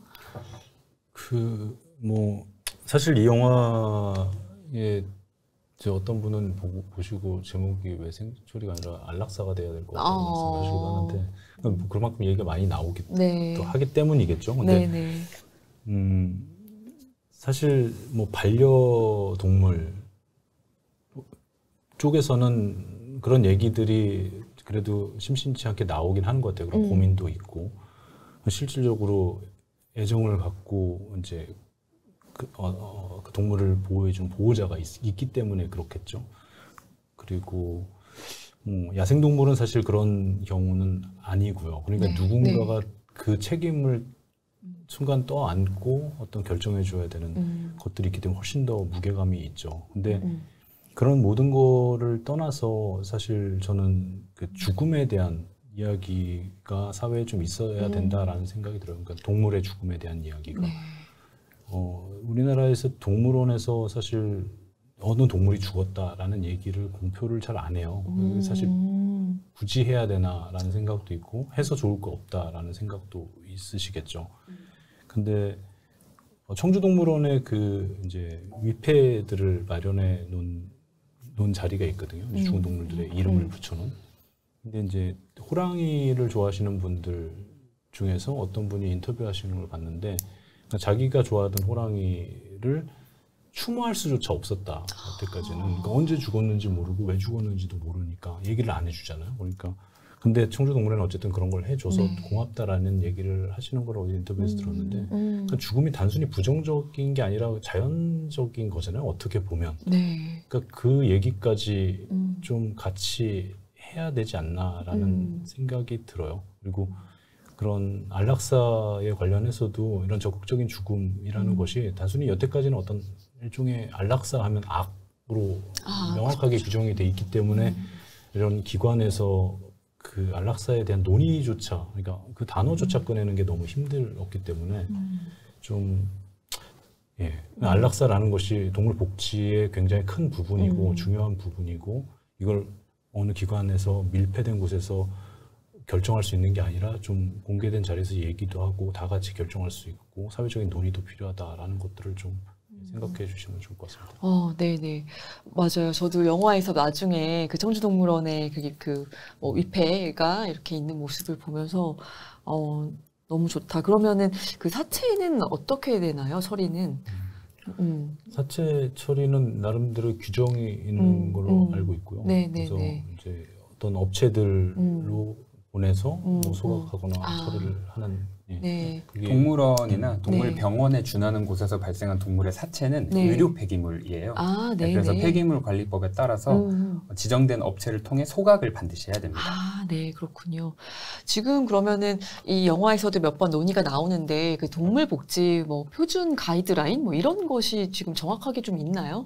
그 뭐 사실 이 영화에 저 어떤 분은 보고 보시고 제목이 왜 생초리가 아니라 안락사가 돼야 될 것 같다는 어. 말씀하시기도 하는데 뭐 그만큼 얘기가 많이 나오기 네. 또 하기 때문이겠죠. 근데 네, 네. 음, 사실 뭐 반려동물 쪽에서는 그런 얘기들이 그래도 심심치 않게 나오긴 하는 것 같아요. 그런 음. 고민도 있고 실질적으로 애정을 갖고 이제 그, 어, 어, 그 동물을 보호해준 보호자가 있, 있기 때문에 그렇겠죠. 그리고 음, 야생동물은 사실 그런 경우는 아니고요. 그러니까 네, 누군가가 그 책임을 순간 떠안고 어떤 결정해줘야 되는 음. 것들이 있기 때문에 훨씬 더 무게감이 있죠. 근데 음. 그런 모든 거를 떠나서 사실 저는 그 죽음에 대한 이야기가 사회에 좀 있어야 음. 된다라는 생각이 들어요. 그러니까 동물의 죽음에 대한 이야기가. 네. 어, 우리나라에서 동물원에서 사실 어느 동물이 죽었다라는 얘기를 공표를 잘 안 해요. 음. 사실 굳이 해야 되나라는 생각도 있고 해서 좋을 거 없다라는 생각도 있으시겠죠. 근데 청주동물원에 그 이제 위패들을 마련해 놓은, 놓은 자리가 있거든요. 음. 죽은 동물들의 이름을 음. 붙여놓은. 근데 이제 호랑이를 좋아하시는 분들 중에서 어떤 분이 인터뷰하시는 걸 봤는데 자기가 좋아하던 호랑이를 추모할 수조차 없었다. 그때까지는. 그러니까 언제 죽었는지 모르고 왜 죽었는지도 모르니까 얘기를 안 해주잖아요. 그러니까 근데 청주동물원은 어쨌든 그런 걸 해줘서 네. 고맙다라는 얘기를 하시는 걸 어디 인터뷰에서 음. 들었는데 음. 그러니까 죽음이 단순히 부정적인 게 아니라 자연적인 거잖아요. 어떻게 보면. 네. 그러니까 그 얘기까지 음. 좀 같이 해야 되지 않나라는 음. 생각이 들어요. 그리고 그런 안락사에 관련해서도 이런 적극적인 죽음이라는 음. 것이 단순히 여태까지는 어떤 일종의 안락사 하면 악으로 아, 명확하게 그렇죠. 규정이 돼 있기 때문에 음. 이런 기관에서 그 안락사에 대한 논의조차, 그러니까 그 단어조차 꺼내는 게 너무 힘들었기 때문에 음. 좀 예, 안락사라는 것이 동물 복지의 굉장히 큰 부분이고 음. 중요한 부분이고 이걸 어느 기관에서 밀폐된 곳에서 결정할 수 있는 게 아니라 좀 공개된 자리에서 얘기도 하고 다 같이 결정할 수 있고 사회적인 논의도 필요하다라는 것들을 좀 생각해 주시면 좋을 것 같습니다. 어, 네네. 맞아요. 저도 영화에서 나중에 그 청주동물원의 그게 그, 뭐, 위패가 이렇게 있는 모습을 보면서, 어, 너무 좋다. 그러면은 그 사체는 어떻게 되나요? 처리는? 음. 사체 처리는 나름대로 규정이 있는 음, 걸로 음. 알고 있고요. 네, 네, 그래서 네. 이제 어떤 업체들로 음. 보내서 음, 뭐 소각하거나 음. 아. 처리를 하는 예. 네. 그게 동물원이나 네. 동물병원에 준하는 곳에서 발생한 동물의 사체는 네. 의료 폐기물이에요. 아, 네, 네네. 그래서 폐기물관리법에 따라서 음. 지정된 업체를 통해 소각을 반드시 해야 됩니다. 아, 네, 그렇군요. 지금 그러면은 이 영화에서도 몇 번 논의가 나오는데 그 동물 복지 뭐 표준 가이드라인 뭐 이런 것이 지금 정확하게 좀 있나요?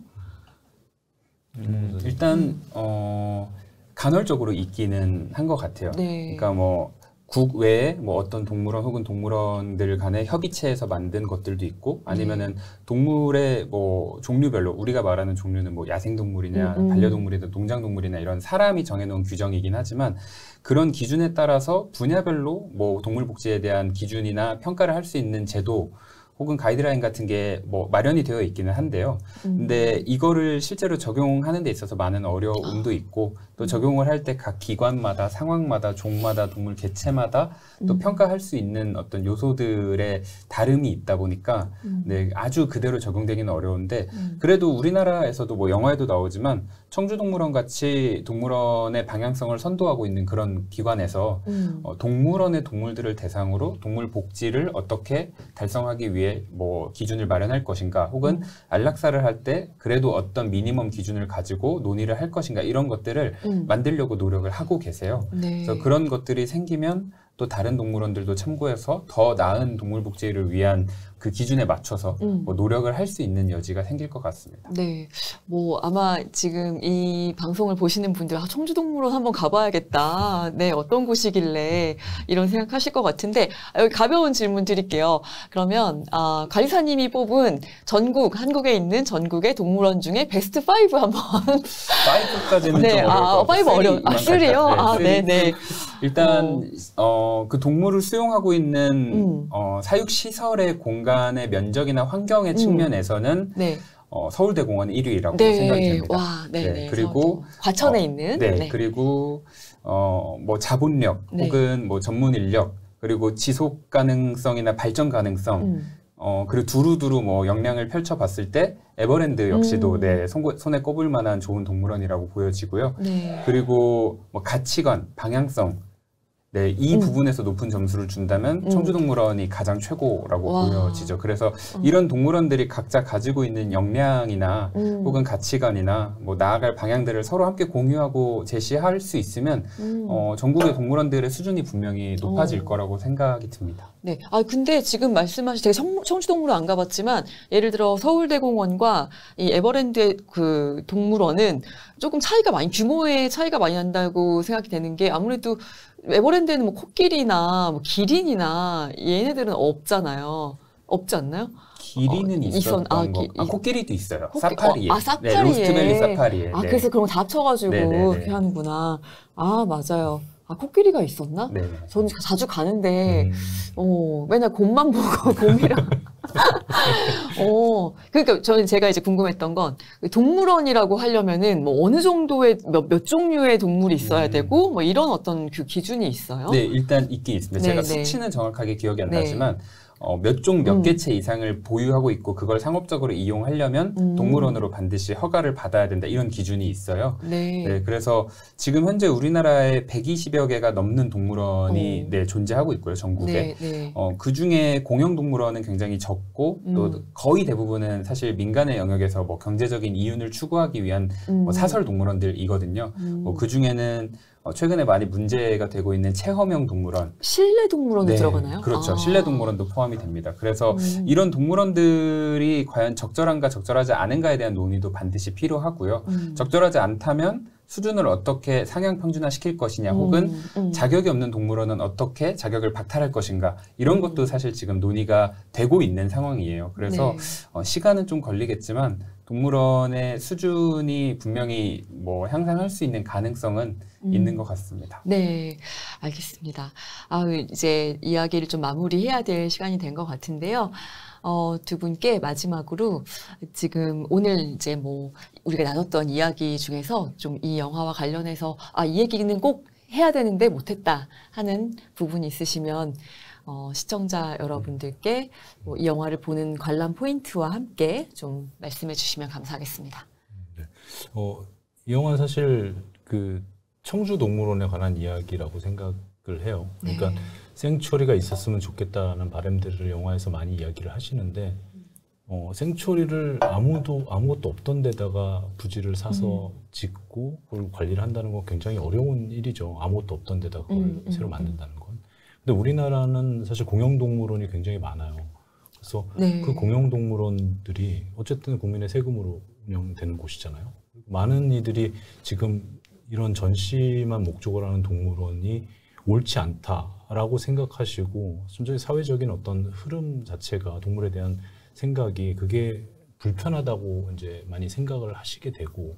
음, 일단 어, 간헐적으로 있기는 한 것 같아요. 네. 그러니까 뭐 국외에 뭐 어떤 동물원 혹은 동물원들 간의 협의체에서 만든 것들도 있고 아니면은 동물의 뭐 종류별로 우리가 말하는 종류는 뭐 야생동물이냐 음, 음. 반려동물이나 농장동물이나 이런 사람이 정해놓은 규정이긴 하지만 그런 기준에 따라서 분야별로 뭐 동물 복지에 대한 기준이나 평가를 할 수 있는 제도 혹은 가이드라인 같은 게 뭐 마련이 되어 있기는 한데요. 음. 근데 이거를 실제로 적용하는 데 있어서 많은 어려움도 있고 또 적용을 할 때 각 기관마다 상황마다 종마다 동물 개체마다 또 음. 평가할 수 있는 어떤 요소들의 다름이 있다 보니까 음. 네, 아주 그대로 적용되기는 어려운데 음. 그래도 우리나라에서도 뭐 영화에도 나오지만 청주동물원 같이 동물원의 방향성을 선도하고 있는 그런 기관에서 음. 어, 동물원의 동물들을 대상으로 동물 복지를 어떻게 달성하기 위해 뭐 기준을 마련할 것인가 혹은 음. 안락사를 할 때 그래도 어떤 미니멈 기준을 가지고 논의를 할 것인가 이런 것들을 음. 만들려고 노력을 하고 계세요. 네. 그래서 그런 것들이 생기면 또 다른 동물원들도 참고해서 더 나은 동물 복지를 위한 그 기준에 맞춰서 음. 뭐 노력을 할 수 있는 여지가 생길 것 같습니다. 네, 뭐 아마 지금 이 방송을 보시는 분들 아, 청주동물원 한번 가봐야겠다. 네, 어떤 곳이길래 이런 생각하실 것 같은데 아, 여기 가벼운 질문 드릴게요. 그러면 아, 관리사님이 뽑은 전국 한국에 있는 전국의 동물원 중에 베스트 파이브 한번. 파이브까지는 네, 좀 어려울 것 아, 같고 파이브 어려. 아, 쓰리요? 아, 네, 네. 일단 어, 그 동물을 수용하고 있는 음. 어, 사육 시설의 공간의 면적이나 환경의 음. 측면에서는 네, 어, 서울대공원이 일 위라고 생각이 네, 됩니다. 와, 네, 네, 네. 그리고 과천에 어, 있는. 네, 네. 그리고 어, 뭐 자본력 네. 혹은 뭐 전문 인력 그리고 지속 가능성이나 발전 가능성 음. 어, 그리고 두루두루 뭐 역량을 펼쳐봤을 때 에버랜드 역시도 음. 네, 손, 손에 꼽을 만한 좋은 동물원이라고 보여지고요. 네. 그리고 뭐 가치관, 방향성 네, 이 음. 부분에서 높은 점수를 준다면 음. 청주동물원이 가장 최고라고 와. 보여지죠. 그래서 음. 이런 동물원들이 각자 가지고 있는 역량이나 음. 혹은 가치관이나 뭐 나아갈 방향들을 서로 함께 공유하고 제시할 수 있으면 음. 어, 전국의 동물원들의 수준이 분명히 높아질 어. 거라고 생각이 듭니다. 네. 아, 근데 지금 말씀하신, 제가 청, 청주동물원 안 가봤지만, 예를 들어 서울대공원과 이 에버랜드의 그 동물원은 조금 차이가 많이, 규모의 차이가 많이 난다고 생각이 되는 게 아무래도 에버랜드에는 뭐 코끼리나 뭐 기린이나 얘네들은 없잖아요. 없지 않나요? 기린은 어, 있었던 있었- 아, 거. 기- 아, 이- 코끼리도 있어요. 코끼- 사파리에. 어, 아, 사파리에. 네, 로스트밸리 사파리에. 아, 네. 그래서 그런 거 다 합쳐가지고 네네네. 그렇게 하는구나. 아, 맞아요. 아, 코끼리가 있었나? 네. 저는 자주 가는데, 음. 어, 맨날 곰만 보고 곰이랑. 어, 그러니까 저는 제가 이제 궁금했던 건 동물원이라고 하려면은 뭐 어느 정도의 몇, 몇 종류의 동물이 있어야 음. 되고 뭐 이런 어떤 그 기준이 있어요? 네, 일단 있긴 있습니다. 네, 제가 네. 수치는 정확하게 기억이 안 네. 나지만 어, 몇 종 몇 음. 개체 이상을 보유하고 있고 그걸 상업적으로 이용하려면 음. 동물원으로 반드시 허가를 받아야 된다. 이런 기준이 있어요. 네. 네, 그래서 지금 현재 우리나라에 백이십여 개가 넘는 동물원이 어. 네, 존재하고 있고요, 전국에. 네, 네. 어, 그 중에 공영동물원은 굉장히 적고 또 음. 거의 대부분은 사실 민간의 영역에서 뭐 경제적인 이윤을 추구하기 위한 음. 뭐 사설 동물원들이거든요. 음. 뭐 그 중에는 어, 최근에 많이 문제가 되고 있는 체험형 동물원. 실내 동물원에 네, 들어가나요? 그렇죠. 아. 실내 동물원도 포함이 됩니다. 그래서 음. 이런 동물원들이 과연 적절한가 적절하지 않은가에 대한 논의도 반드시 필요하고요. 음. 적절하지 않다면 수준을 어떻게 상향 평준화 시킬 것이냐, 혹은 음, 음. 자격이 없는 동물원은 어떻게 자격을 박탈할 것인가, 이런 음. 것도 사실 지금 논의가 되고 있는 상황이에요. 그래서 네. 어, 시간은 좀 걸리겠지만 동물원의 수준이 분명히 뭐 향상할 수 있는 가능성은 음. 있는 것 같습니다. 네, 알겠습니다. 아, 이제 이야기를 좀 마무리해야 될 시간이 된 것 같은데요. 어, 두 분께 마지막으로 지금 오늘 이제 뭐 우리가 나눴던 이야기 중에서 좀 이 영화와 관련해서 아, 이 얘기는 꼭 해야 되는데 못했다 하는 부분이 있으시면 어, 시청자 여러분들께 뭐 이 영화를 보는 관람 포인트와 함께 좀 말씀해 주시면 감사하겠습니다. 네. 어, 이 영화는 사실 그 청주동물원에 관한 이야기라고 생각을 해요. 그러니까 네. 생츄어리가 있었으면 좋겠다는 바람들을 영화에서 많이 이야기를 하시는데 어, 생츄어리를 아무도 아무것도 없던 데다가 부지를 사서 음. 짓고 그걸 관리를 한다는 건 굉장히 어려운 일이죠. 아무것도 없던 데다가 그걸 음, 음, 새로 만든다는 건. 근데 우리나라는 사실 공영동물원이 굉장히 많아요. 그래서 네. 그 공영동물원들이 어쨌든 국민의 세금으로 운영되는 곳이잖아요. 많은 이들이 지금 이런 전시만 목적으로 하는 동물원이 옳지 않다라고 생각하시고 순전히 사회적인 어떤 흐름 자체가 동물에 대한 생각이 그게 불편하다고 이제 많이 생각을 하시게 되고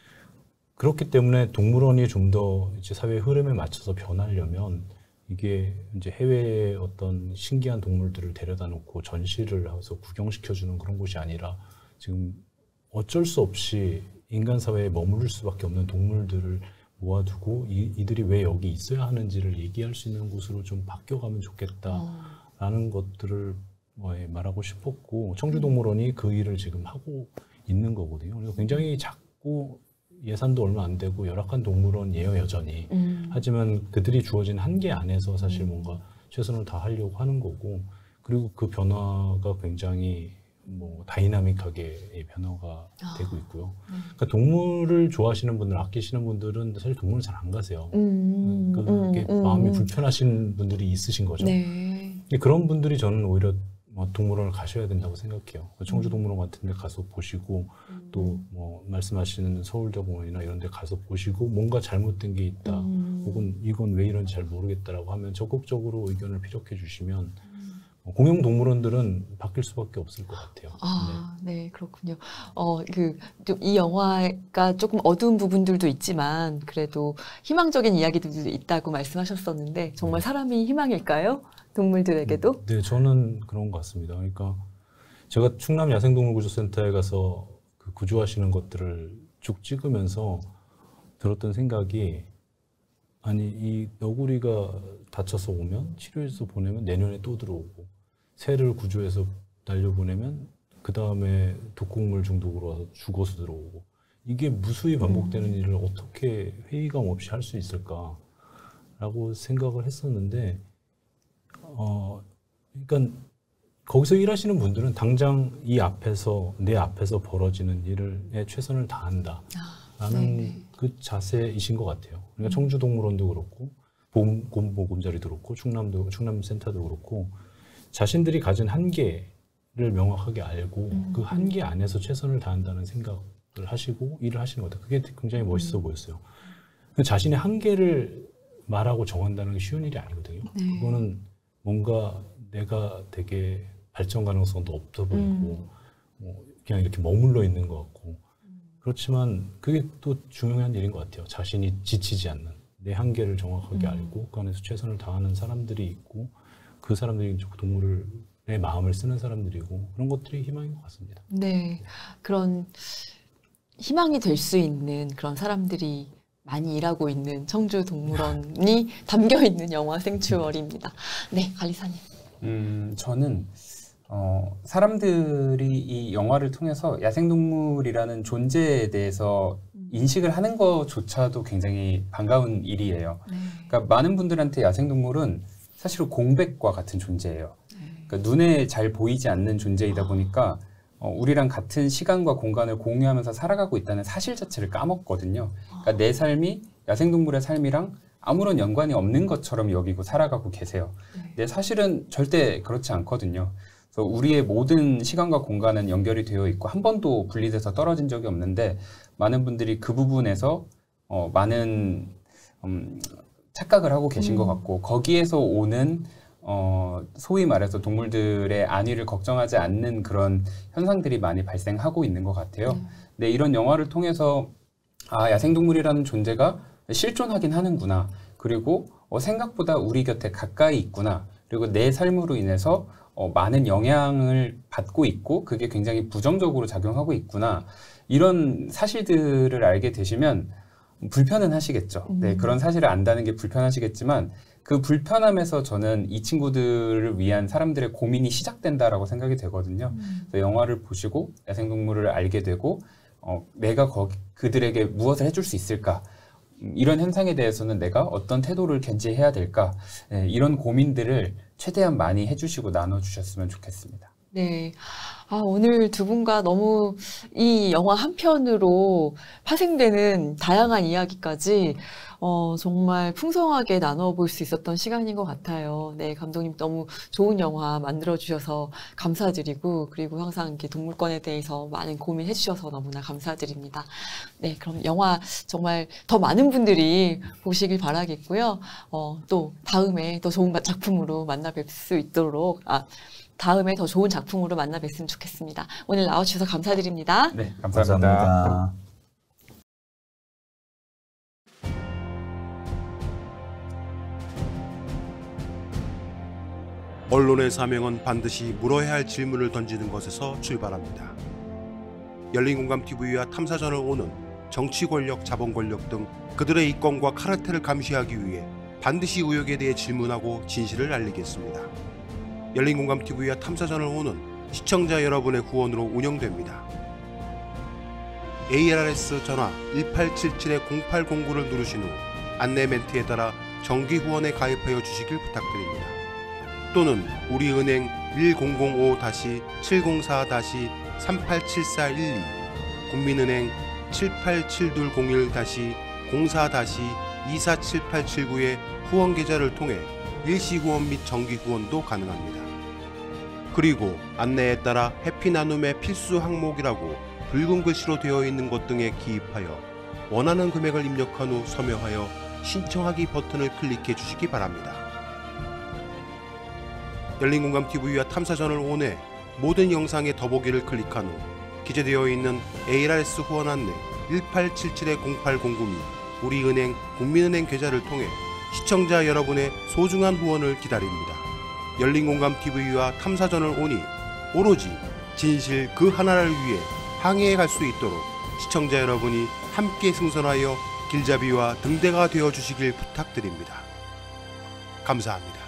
그렇기 때문에 동물원이 좀 더 이제 사회 흐름에 맞춰서 변하려면 이게 이제 해외의 어떤 신기한 동물들을 데려다 놓고 전시를 해서 구경시켜주는 그런 곳이 아니라 지금 어쩔 수 없이 인간 사회에 머무를 수밖에 없는 동물들을 모아두고 이, 이들이 왜 여기 있어야 하는지를 얘기할 수 있는 곳으로 좀 바뀌어가면 좋겠다라는 어. 것들을 뭐 말하고 싶었고 청주동물원이 그 일을 지금 하고 있는 거거든요. 그래서 굉장히 작고 예산도 얼마 안 되고 열악한 동물원이에요, 여전히. 음. 하지만 그들이 주어진 한계 안에서 사실 뭔가 최선을 다하려고 하는 거고 그리고 그 변화가 굉장히 뭐 다이나믹하게 변화가 아. 되고 있고요. 음. 그러니까 동물을 좋아하시는 분들, 아끼시는 분들은 사실 동물을 잘 안 가세요. 음. 그게 음. 마음이 음. 불편하신 분들이 있으신 거죠. 네. 그런 분들이 저는 오히려 뭐 동물원을 가셔야 된다고 생각해요. 청주동물원 같은 데 가서 보시고 음. 또 뭐 말씀하시는 서울대공원이나 이런 데 가서 보시고 뭔가 잘못된 게 있다 음. 혹은 이건 왜 이런지 잘 모르겠다라고 하면 적극적으로 의견을 피력해 주시면 음. 공영동물원들은 바뀔 수밖에 없을 것 같아요. 아, 네, 네 그렇군요. 어, 그, 이 영화가 조금 어두운 부분들도 있지만 그래도 희망적인 이야기들도 있다고 말씀하셨었는데 정말 사람이 희망일까요? 동물들에게도? 네, 저는 그런 것 같습니다. 그러니까 제가 충남 야생동물구조센터에 가서 그 구조하시는 것들을 쭉 찍으면서 들었던 생각이 아니 이 너구리가 다쳐서 오면 치료해서 보내면 내년에 또 들어오고 새를 구조해서 날려보내면 그 다음에 독극물 중독으로 와서 죽어서 들어오고 이게 무수히 반복되는 음. 일을 어떻게 회의감 없이 할 수 있을까라고 생각을 했었는데 어, 그러니까 거기서 일하시는 분들은 당장 이 앞에서 내 앞에서 벌어지는 일에 최선을 다한다라는 아, 그 자세이신 것 같아요. 그러니까 청주동물원도 그렇고 보험, 보금자리도 그렇고 충남도 충남센터도 그렇고 자신들이 가진 한계를 명확하게 알고 음. 그 한계 안에서 최선을 다한다는 생각을 하시고 일을 하시는 것 같아요. 그게 굉장히 멋있어 음. 보였어요. 그 자신의 한계를 말하고 정한다는 게 쉬운 일이 아니거든요. 네. 그거는 뭔가 내가 되게 발전 가능성도 없어 보이고 음. 뭐 그냥 이렇게 머물러 있는 것 같고 그렇지만 그게 또 중요한 일인 것 같아요. 자신이 지치지 않는 내 한계를 정확하게 음. 알고 그 안에서 최선을 다하는 사람들이 있고 그 사람들이 동물의 마음을 쓰는 사람들이고 그런 것들이 희망인 것 같습니다. 네, 그런 희망이 될 수 있는 그런 사람들이 많이 일하고 있는 청주동물원이 담겨있는 영화 생츄어리입니다. 네, 관리사님. 음, 저는 어, 사람들이 이 영화를 통해서 야생동물이라는 존재에 대해서 인식을 하는 것조차도 굉장히 반가운 일이에요. 네. 그러니까 많은 분들한테 야생동물은 사실은 공백과 같은 존재예요. 그러니까 눈에 잘 보이지 않는 존재이다 보니까 어, 우리랑 같은 시간과 공간을 공유하면서 살아가고 있다는 사실 자체를 까먹거든요. 그러니까 내 삶이 야생동물의 삶이랑 아무런 연관이 없는 것처럼 여기고 살아가고 계세요. 근데 사실은 절대 그렇지 않거든요. 그래서 우리의 모든 시간과 공간은 연결이 되어 있고 한 번도 분리돼서 떨어진 적이 없는데 많은 분들이 그 부분에서 어, 많은 음, 착각을 하고 계신 음. 것 같고 거기에서 오는 어, 소위 말해서 동물들의 안위를 걱정하지 않는 그런 현상들이 많이 발생하고 있는 것 같아요. 음. 근데 이런 영화를 통해서 아, 야생동물이라는 존재가 실존하긴 하는구나. 그리고 어, 생각보다 우리 곁에 가까이 있구나. 그리고 내 삶으로 인해서 어, 많은 영향을 받고 있고 그게 굉장히 부정적으로 작용하고 있구나. 이런 사실들을 알게 되시면 불편은 하시겠죠. 음. 네, 그런 사실을 안다는 게 불편하시겠지만 그 불편함에서 저는 이 친구들을 위한 사람들의 고민이 시작된다라고 생각이 되거든요. 음. 그래서 영화를 보시고 야생동물을 알게 되고 어, 내가 거기, 그들에게 무엇을 해줄 수 있을까? 이런 현상에 대해서는 내가 어떤 태도를 견지해야 될까? 네, 이런 고민들을 최대한 많이 해주시고 나눠주셨으면 좋겠습니다. 네. 아, 오늘 두 분과 너무 이 영화 한 편으로 파생되는 다양한 이야기까지 어, 정말 풍성하게 나눠볼 수 있었던 시간인 것 같아요. 네, 감독님 너무 좋은 영화 만들어주셔서 감사드리고, 그리고 항상 이렇게 동물권에 대해서 많은 고민해 주셔서 너무나 감사드립니다. 네, 그럼 영화 정말 더 많은 분들이 보시길 바라겠고요. 어, 또 다음에 더 좋은 작품으로 만나 뵐 수 있도록, 아, 다음에 더 좋은 작품으로 만나 뵀으면 좋겠습니다. 오늘 나와주셔서 감사드립니다. 네, 감사합니다. 감사합니다. 언론의 사명은 반드시 물어야 할 질문을 던지는 것에서 출발합니다. 열린공감티비와 탐사전을 오는 정치 권력, 자본 권력 등 그들의 이권과 카르텔을 감시하기 위해 반드시 의혹에 대해 질문하고 진실을 알리겠습니다. 열린공감티비와 탐사전을 오는 시청자 여러분의 후원으로 운영됩니다. 에이알알에스 전화 일팔칠칠 공팔공구를 누르신 후 안내 멘트에 따라 정기 후원에 가입하여 주시길 부탁드립니다. 또는 우리은행 일공공오 칠공사 삼팔칠사일이, 국민은행 칠팔칠이공일 공사 이사칠팔칠구의 후원 계좌를 통해 일시 후원 및 정기 후원도 가능합니다. 그리고 안내에 따라 해피나눔의 필수 항목이라고 붉은 글씨로 되어 있는 것 등에 기입하여 원하는 금액을 입력한 후 서명하여 신청하기 버튼을 클릭해 주시기 바랍니다. 열린공감티비와 탐사전을 온해 모든 영상의 더보기를 클릭한 후 기재되어 있는 에이알알에스 후원 안내 일팔칠칠 공팔공구 및 우리은행 국민은행 계좌를 통해 시청자 여러분의 소중한 후원을 기다립니다. 열린공감티비와 탐사전을 오니 오로지 진실 그 하나를 위해 항해해 갈 수 있도록 시청자 여러분이 함께 승선하여 길잡이와 등대가 되어 주시길 부탁드립니다. 감사합니다.